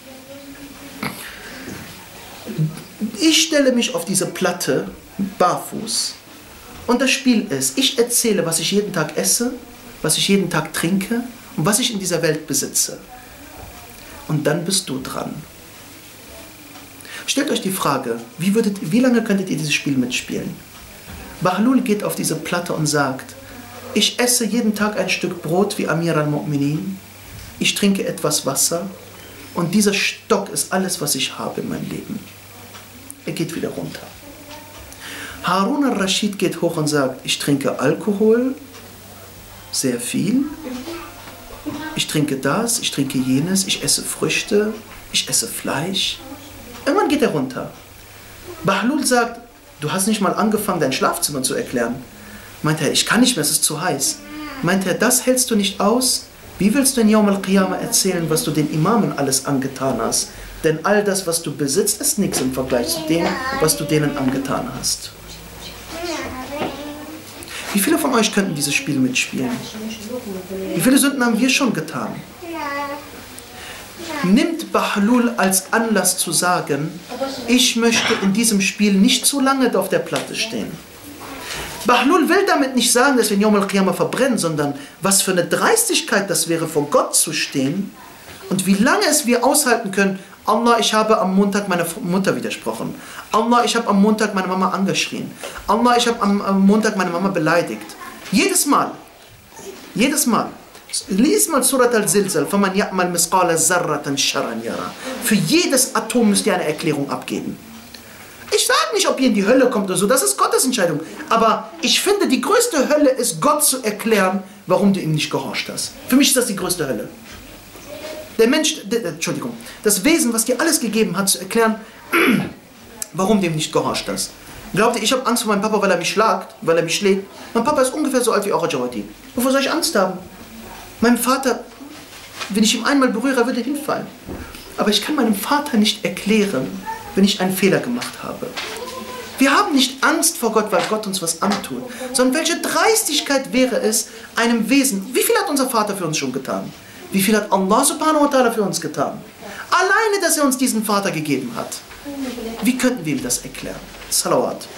Ich stelle mich auf diese Platte barfuß. Und das Spiel ist, ich erzähle, was ich jeden Tag esse, was ich jeden Tag trinke und was ich in dieser Welt besitze. Und dann bist du dran. Stellt euch die Frage, wie lange könntet ihr dieses Spiel mitspielen? Bahlul geht auf diese Platte und sagt, ich esse jeden Tag ein Stück Brot wie Amir al-Mu'minin, ich trinke etwas Wasser und dieser Stock ist alles, was ich habe in meinem Leben. Er geht wieder runter. Harun al-Rashid geht hoch und sagt, ich trinke Alkohol, sehr viel, ich trinke das, ich trinke jenes, ich esse Früchte, ich esse Fleisch. Irgendwann geht er runter. Bahlul sagt, du hast nicht mal angefangen, dein Schlafzimmer zu erklären. Meint er, ich kann nicht mehr, es ist zu heiß. Meint er, das hältst du nicht aus? Wie willst du in Yawm al-Qiyamah erzählen, was du den Imamen alles angetan hast? Denn all das, was du besitzt, ist nichts im Vergleich zu dem, was du denen angetan hast. Wie viele von euch könnten dieses Spiel mitspielen? Wie viele Sünden haben wir schon getan? Nimmt Bahlul als Anlass zu sagen, ich möchte in diesem Spiel nicht zu lange auf der Platte stehen. Bahlul will damit nicht sagen, dass wir in Yawm al-Qiyamah verbrennen, sondern was für eine Dreistigkeit das wäre, vor Gott zu stehen und wie lange es wir aushalten können. Allah, ich habe am Montag meiner Mutter widersprochen. Allah, ich habe am Montag meine Mama angeschrien. Allah, ich habe am Montag meine Mama beleidigt. Jedes Mal. Jedes Mal. Lies mal Surat al-Zilzal. فَمَنْ يَعْمَلْ مِثْقَالَ ذَرَّةً شَرًّا يَرَى. Für jedes Atom müsst ihr eine Erklärung abgeben. Ich sage nicht, ob ihr in die Hölle kommt oder so, das ist Gottes Entscheidung. Aber ich finde, die größte Hölle ist, Gott zu erklären, warum du ihm nicht gehorcht hast. Für mich ist das die größte Hölle. Der Mensch, Entschuldigung, das Wesen, was dir alles gegeben hat, zu erklären, warum du ihm nicht gehorcht hast. Glaubt ihr, ich habe Angst vor meinem Papa, weil er mich schlagt, weil er mich schlägt? Mein Papa ist ungefähr so alt wie Aura Jawadi. Wovor soll ich Angst haben? Meinem Vater, wenn ich ihn einmal berühre, würde er hinfallen. Aber ich kann meinem Vater nicht erklären, wenn ich einen Fehler gemacht habe. Wir haben nicht Angst vor Gott, weil Gott uns was antut, sondern welche Dreistigkeit wäre es, einem Wesen, wie viel hat unser Vater für uns schon getan? Wie viel hat Allah subhanahu wa ta'ala für uns getan? Alleine, dass er uns diesen Vater gegeben hat. Wie könnten wir ihm das erklären? Salawat.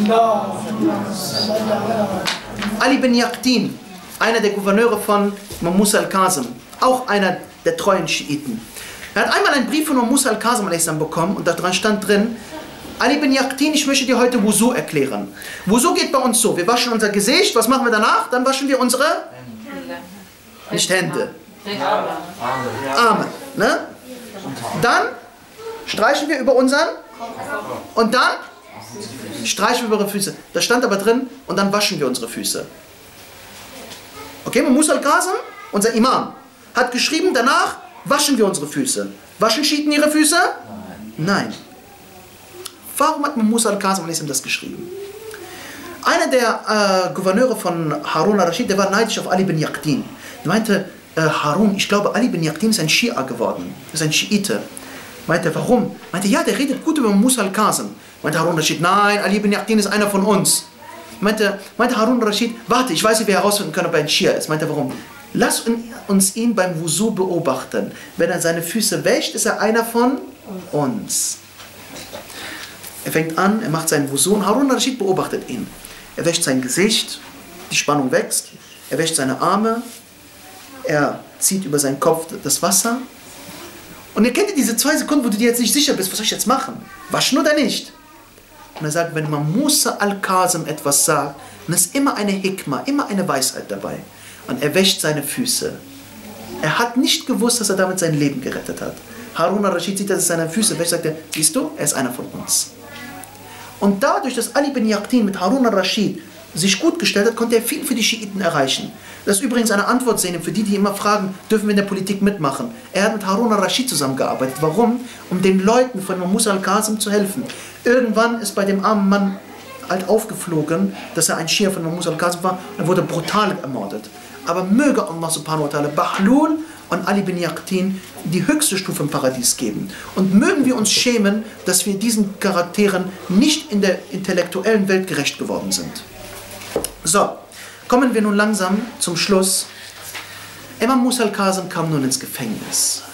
Ali bin Yaqtin, einer der Gouverneure von Imam Musa al-Kazim, auch einer der treuen Schiiten. Er hat einmal einen Brief von Imam Musa al-Kazim bekommen und daran stand drin, Ali bin Yaqtin, ich möchte dir heute Wusu erklären. Wusu geht bei uns so, wir waschen unser Gesicht, was machen wir danach? Dann waschen wir unsere, nicht Hände, Arme. Ne? Dann streichen wir über unseren und dann streichen wir über unsere Füße. Da stand aber drin, und dann waschen wir unsere Füße. Okay, Imam Musa al-Kazim, unser Imam, hat geschrieben, danach waschen wir unsere Füße. Waschen Schiiten ihre Füße? Nein. Warum hat Imam Musa al-Kazim das geschrieben? Einer der Gouverneure von Harun al-Rashid, der war neidisch auf Ali bin Yaqtin. Er meinte, Harun, ich glaube, Ali bin Yaqtin ist ein Schia geworden, ist ein Schiite. Meinte, warum? Meinte, ja, der redet gut über Musa al-Kazim. Meinte Harun al-Rashid, nein, Ali bin Yaqtin ist einer von uns. Meinte Harun al-Rashid, warte, ich weiß, wie wir herausfinden können, ob er ein Schia ist. Meinte, warum? Lass uns ihn beim Wusu beobachten. Wenn er seine Füße wäscht, ist er einer von uns. Er fängt an, er macht seinen Wusu und Harun al-Rashid beobachtet ihn. Er wäscht sein Gesicht, die Spannung wächst, er wäscht seine Arme, er zieht über seinen Kopf das Wasser. Und ihr kennt diese 2 Sekunden, wo du dir jetzt nicht sicher bist, was soll ich jetzt machen? Waschen oder nicht? Und er sagt, wenn man Musa al-Kazim etwas sagt, dann ist immer eine Hikmah, immer eine Weisheit dabei. Und er wäscht seine Füße. Er hat nicht gewusst, dass er damit sein Leben gerettet hat. Harun al-Rashid sieht, dass er seine Füße wäscht, sagt er, siehst du, er ist einer von uns. Und dadurch, dass Ali bin Yaqtin mit Harun al-Rashid sich gut gestellt hat, konnte er viel für die Schiiten erreichen. Das ist übrigens eine Antwort sehen für die, die immer fragen, dürfen wir in der Politik mitmachen. Er hat mit Harun al-Rashid zusammengearbeitet. Warum? Um den Leuten von Musa al-Kazim zu helfen. Irgendwann ist bei dem armen Mann halt aufgeflogen, dass er ein Schia von Musa al-Kazim war. Er wurde brutal ermordet. Aber möge Allah subhanahu wa ta'ala Bahlul und Ali bin Yaqtin die höchste Stufe im Paradies geben. Und mögen wir uns schämen, dass wir diesen Charakteren nicht in der intellektuellen Welt gerecht geworden sind. So, kommen wir nun langsam zum Schluss. Imam Musa al-Kazim kam nun ins Gefängnis.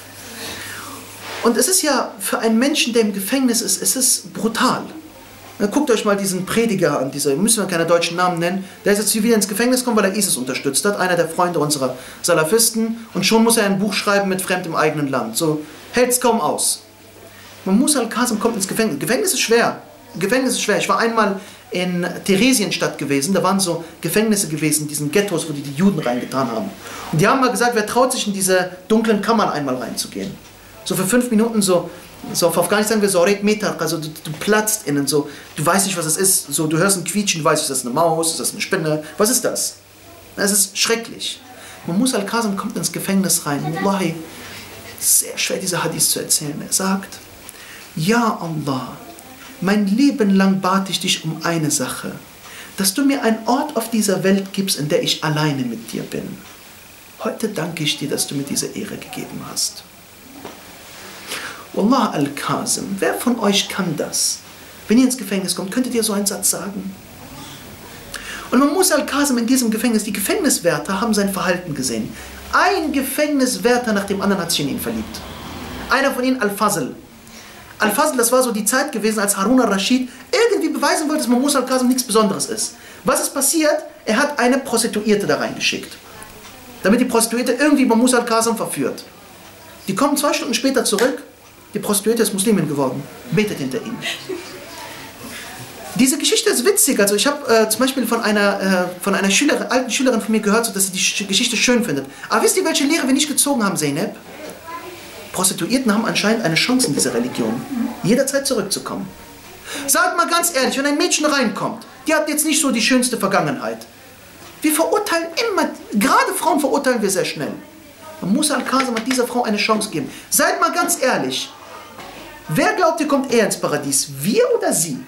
Und es ist ja für einen Menschen, der im Gefängnis ist, es ist brutal. Guckt euch mal diesen Prediger an, müssen wir keine deutschen Namen nennen, der ist jetzt wieder ins Gefängnis gekommen, weil er ISIS unterstützt hat, einer der Freunde unserer Salafisten, und schon muss er ein Buch schreiben mit Fremd im eigenen Land. So hält es kaum aus. Musa al-Kazim kommt ins Gefängnis. Gefängnis ist schwer. Gefängnis ist schwer. Ich war einmal in Theresienstadt gewesen. Da waren so Gefängnisse gewesen, in diesen Ghettos, wo die Juden reingetan haben. Und die haben mal gesagt, wer traut sich in diese dunklen Kammern einmal reinzugehen? So für 5 Minuten so auf Afghanisch sagen wir so, also du platzt innen so, du weißt nicht, was es ist. So, du hörst ein Quietschen, du weißt, ist das eine Maus, ist das eine Spinne? Was ist das? Es ist schrecklich. Musa al-Kazim kommt ins Gefängnis rein. Wallahi, sehr schwer, diese Hadith zu erzählen. Er sagt, ja Allah, mein Leben lang bat ich dich um eine Sache, dass du mir einen Ort auf dieser Welt gibst, in der ich alleine mit dir bin. Heute danke ich dir, dass du mir diese Ehre gegeben hast. Wallah al-Kazim, wer von euch kann das? Wenn ihr ins Gefängnis kommt, könntet ihr so einen Satz sagen? Und Musa al-Kazim in diesem Gefängnis, die Gefängniswärter haben sein Verhalten gesehen. Ein Gefängniswärter nach dem anderen hat sich in ihn verliebt. Einer von ihnen, Al-Fazl. Al-Fazl, das war so die Zeit gewesen, als Harun al-Rashid irgendwie beweisen wollte, dass Musa al-Kazim nichts Besonderes ist. Was ist passiert? Er hat eine Prostituierte da reingeschickt. Damit die Prostituierte irgendwie Musa al-Kazim verführt. Die kommen 2 Stunden später zurück. Die Prostituierte ist Muslimin geworden. Betet hinter ihm. Diese Geschichte ist witzig. Also ich habe zum Beispiel von einer alten Schülerin von mir gehört, so, dass sie die Geschichte schön findet. Aber wisst ihr, welche Lehre wir nicht gezogen haben, Zeynep? Prostituierten haben anscheinend eine Chance in dieser Religion, jederzeit zurückzukommen. Sagt mal ganz ehrlich, wenn ein Mädchen reinkommt, die hat jetzt nicht so die schönste Vergangenheit. Wir verurteilen immer, gerade Frauen verurteilen wir sehr schnell. Musa al-Kazim hat dieser Frau eine Chance gegeben. Seid mal ganz ehrlich, wer glaubt, ihr kommt eher ins Paradies, wir oder sie?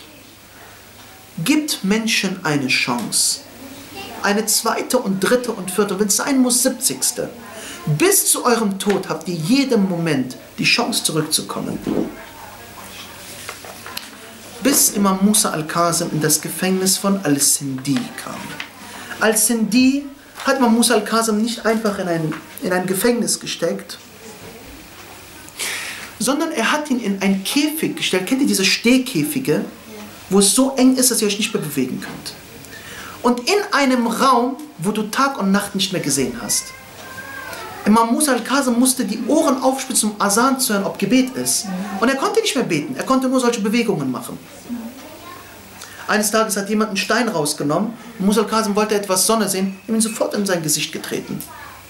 Gibt Menschen eine Chance. Eine 2. und 3. und 4. und wenn es sein muss, 70. Bis zu eurem Tod habt ihr jeden Moment die Chance zurückzukommen. Bis Imam Musa al-Kazim in das Gefängnis von Al-Sindi kam. Al-Sindi hat Imam Musa al-Kazim nicht einfach in ein Gefängnis gesteckt, sondern er hat ihn in ein Käfig gestellt. Kennt ihr diese Stehkäfige, wo es so eng ist, dass ihr euch nicht mehr bewegen könnt? Und in einem Raum, wo du Tag und Nacht nicht mehr gesehen hast. Imam Musa al-Kazim musste die Ohren aufspitzen, um Asan zu hören, ob Gebet ist. Und er konnte nicht mehr beten, er konnte nur solche Bewegungen machen. Eines Tages hat jemand einen Stein rausgenommen, Musa al-Kazim wollte etwas Sonne sehen, ihm sofort in sein Gesicht getreten.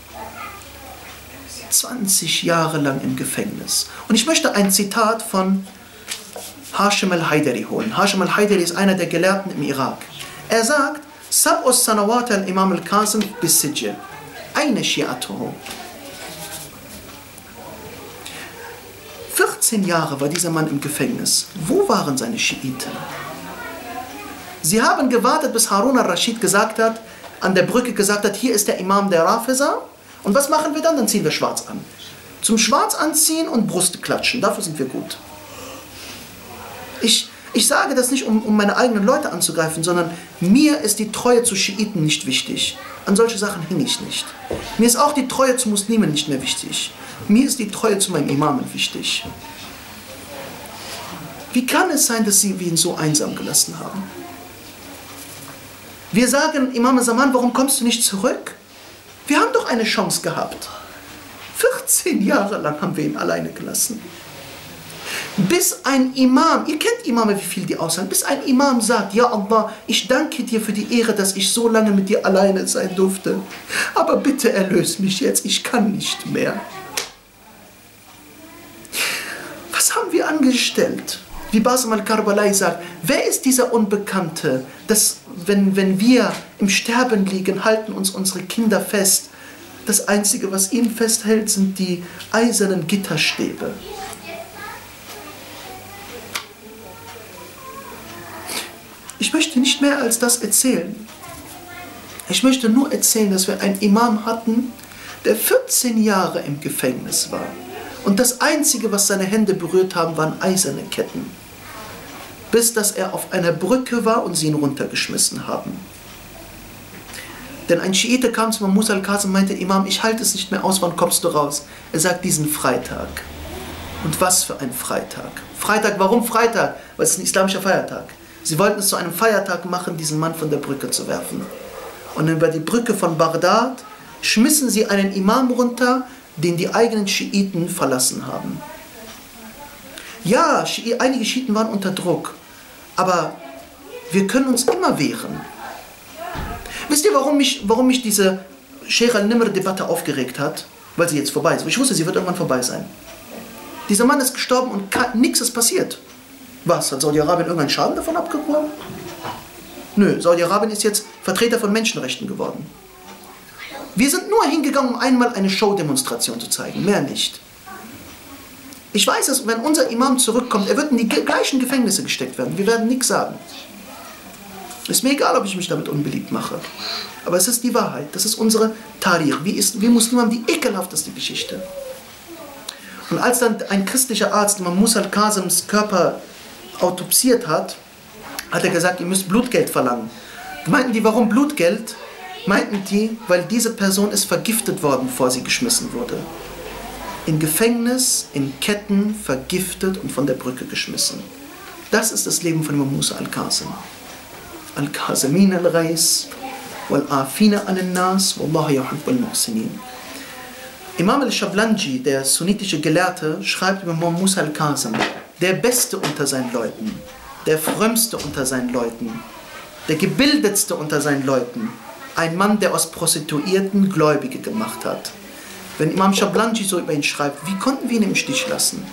20 Jahre lang im Gefängnis. Und ich möchte ein Zitat von Hashim al-Haidari holen. Hashim al-Haidari ist einer der Gelehrten im Irak. Er sagt, Sab'us Sanawat al-Imam al-Kazim bis-Sijj. Eine Shi'atuhu. 14 Jahre war dieser Mann im Gefängnis. Wo waren seine Schiiten? Sie haben gewartet, bis Harun al-Rashid gesagt hat, an der Brücke gesagt hat, hier ist der Imam der Rafiza. Und was machen wir dann? Dann ziehen wir schwarz an. Zum Schwarz anziehen und Brust klatschen, dafür sind wir gut. Ich sage das nicht, um meine eigenen Leute anzugreifen, sondern mir ist die Treue zu Schiiten nicht wichtig. An solche Sachen hänge ich nicht. Mir ist auch die Treue zu Muslimen nicht mehr wichtig. Mir ist die Treue zu meinem Imamen wichtig. Wie kann es sein, dass sie ihn so einsam gelassen haben? Wir sagen, Imam Zaman, warum kommst du nicht zurück? Wir haben doch eine Chance gehabt. 14 Jahre lang haben wir ihn alleine gelassen. Bis ein Imam, ihr kennt Imame, wie viel die aushalten, bis ein Imam sagt, ja Allah, ich danke dir für die Ehre, dass ich so lange mit dir alleine sein durfte. Aber bitte erlöse mich jetzt, ich kann nicht mehr. Was haben wir angestellt? Wie Basim al-Karbalai sagt, wer ist dieser Unbekannte, dass wenn wir im Sterben liegen, halten uns unsere Kinder fest. Das Einzige, was ihn festhält, sind die eisernen Gitterstäbe. Ich möchte nicht mehr als das erzählen. Ich möchte nur erzählen, dass wir einen Imam hatten, der 14 Jahre im Gefängnis war. Und das Einzige, was seine Hände berührt haben, waren eiserne Ketten. Bis dass er auf einer Brücke war und sie ihn runtergeschmissen haben. Denn ein Schiite kam zu Musa al-Kazim und meinte, Imam, ich halte es nicht mehr aus, wann kommst du raus? Er sagt, diesen Freitag. Und was für ein Freitag? Freitag, warum Freitag? Weil es ist ein islamischer Feiertag. Sie wollten es zu einem Feiertag machen, diesen Mann von der Brücke zu werfen. Und über die Brücke von Bagdad schmissen sie einen Imam runter, den die eigenen Schiiten verlassen haben. Ja, einige Schiiten waren unter Druck, aber wir können uns immer wehren. Wisst ihr, warum mich diese Sheikh al-Nimr-Debatte aufgeregt hat? Weil sie jetzt vorbei ist. Ich wusste, sie wird irgendwann vorbei sein. Dieser Mann ist gestorben und nichts ist passiert. Was? Hat Saudi-Arabien irgendeinen Schaden davon abgeworfen? Nö, Saudi-Arabien ist jetzt Vertreter von Menschenrechten geworden. Wir sind nur hingegangen, um einmal eine Showdemonstration zu zeigen, mehr nicht. Ich weiß es, wenn unser Imam zurückkommt, er wird in die gleichen Gefängnisse gesteckt werden. Wir werden nichts sagen. Ist mir egal, ob ich mich damit unbeliebt mache. Aber es ist die Wahrheit. Das ist unsere Tarikh. Wir Muslime haben die ekelhafteste Geschichte. Und als dann ein christlicher Arzt Imam Musa al-Kasems Körper autopsiert hat, hat er gesagt, ihr müsst Blutgeld verlangen. Meinten die, warum Blutgeld? Meinten die, weil diese Person ist vergiftet worden, bevor sie geschmissen wurde. In Gefängnis, in Ketten, vergiftet und von der Brücke geschmissen. Das ist das Leben von Imam Musa al-Kasem. Al-Kasemin al-Rais, wal-Afina an-Nas, wallahu yuhibbul muhsinin. Imam al-Shablanji, der sunnitische Gelehrte, schreibt über Imam Musa al-Kasem, der Beste unter seinen Leuten, der Frömmste unter seinen Leuten, der Gebildetste unter seinen Leuten, ein Mann, der aus Prostituierten Gläubige gemacht hat. Wenn Imam Shablanji so über ihn schreibt, wie konnten wir ihn im Stich lassen?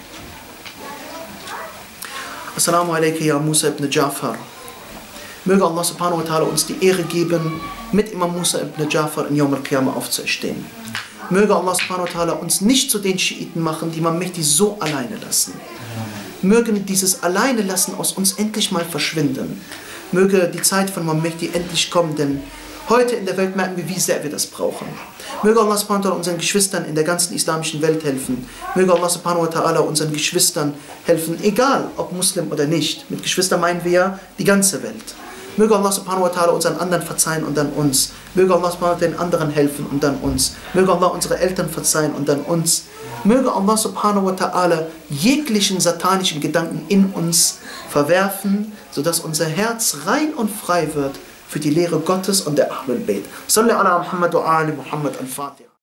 Assalamu alaikum ya Musa ibn Ja'far. Möge Allah subhanahu wa ta'ala uns die Ehre geben, mit Imam Musa ibn Ja'far in Yawm al-Qiyamah aufzuerstehen. Möge Allah subhanahu wa ta'ala uns nicht zu den Schiiten machen, die Imam Mehdi so alleine lassen. Möge dieses Alleine lassen aus uns endlich mal verschwinden. Möge die Zeit von Imam Mehdi endlich kommen, denn heute in der Welt merken wir, wie sehr wir das brauchen. Möge Allah subhanahu wa ta'ala unseren Geschwistern in der ganzen islamischen Welt helfen. Möge Allah subhanahu wa ta'ala unseren Geschwistern helfen, egal ob Muslim oder nicht. Mit Geschwistern meinen wir ja die ganze Welt. Möge Allah subhanahu wa ta'ala unseren anderen verzeihen und dann uns. Möge Allah subhanahu wa ta'ala den anderen helfen und dann uns. Möge Allah unsere Eltern verzeihen und dann uns. Möge Allah subhanahu wa ta'ala jeglichen satanischen Gedanken in uns verwerfen, sodass unser Herz rein und frei wird für die Lehre Gottes und der Ahlul Bayt. Salli ala Muhammad wa ali Muhammad al-Fatiha.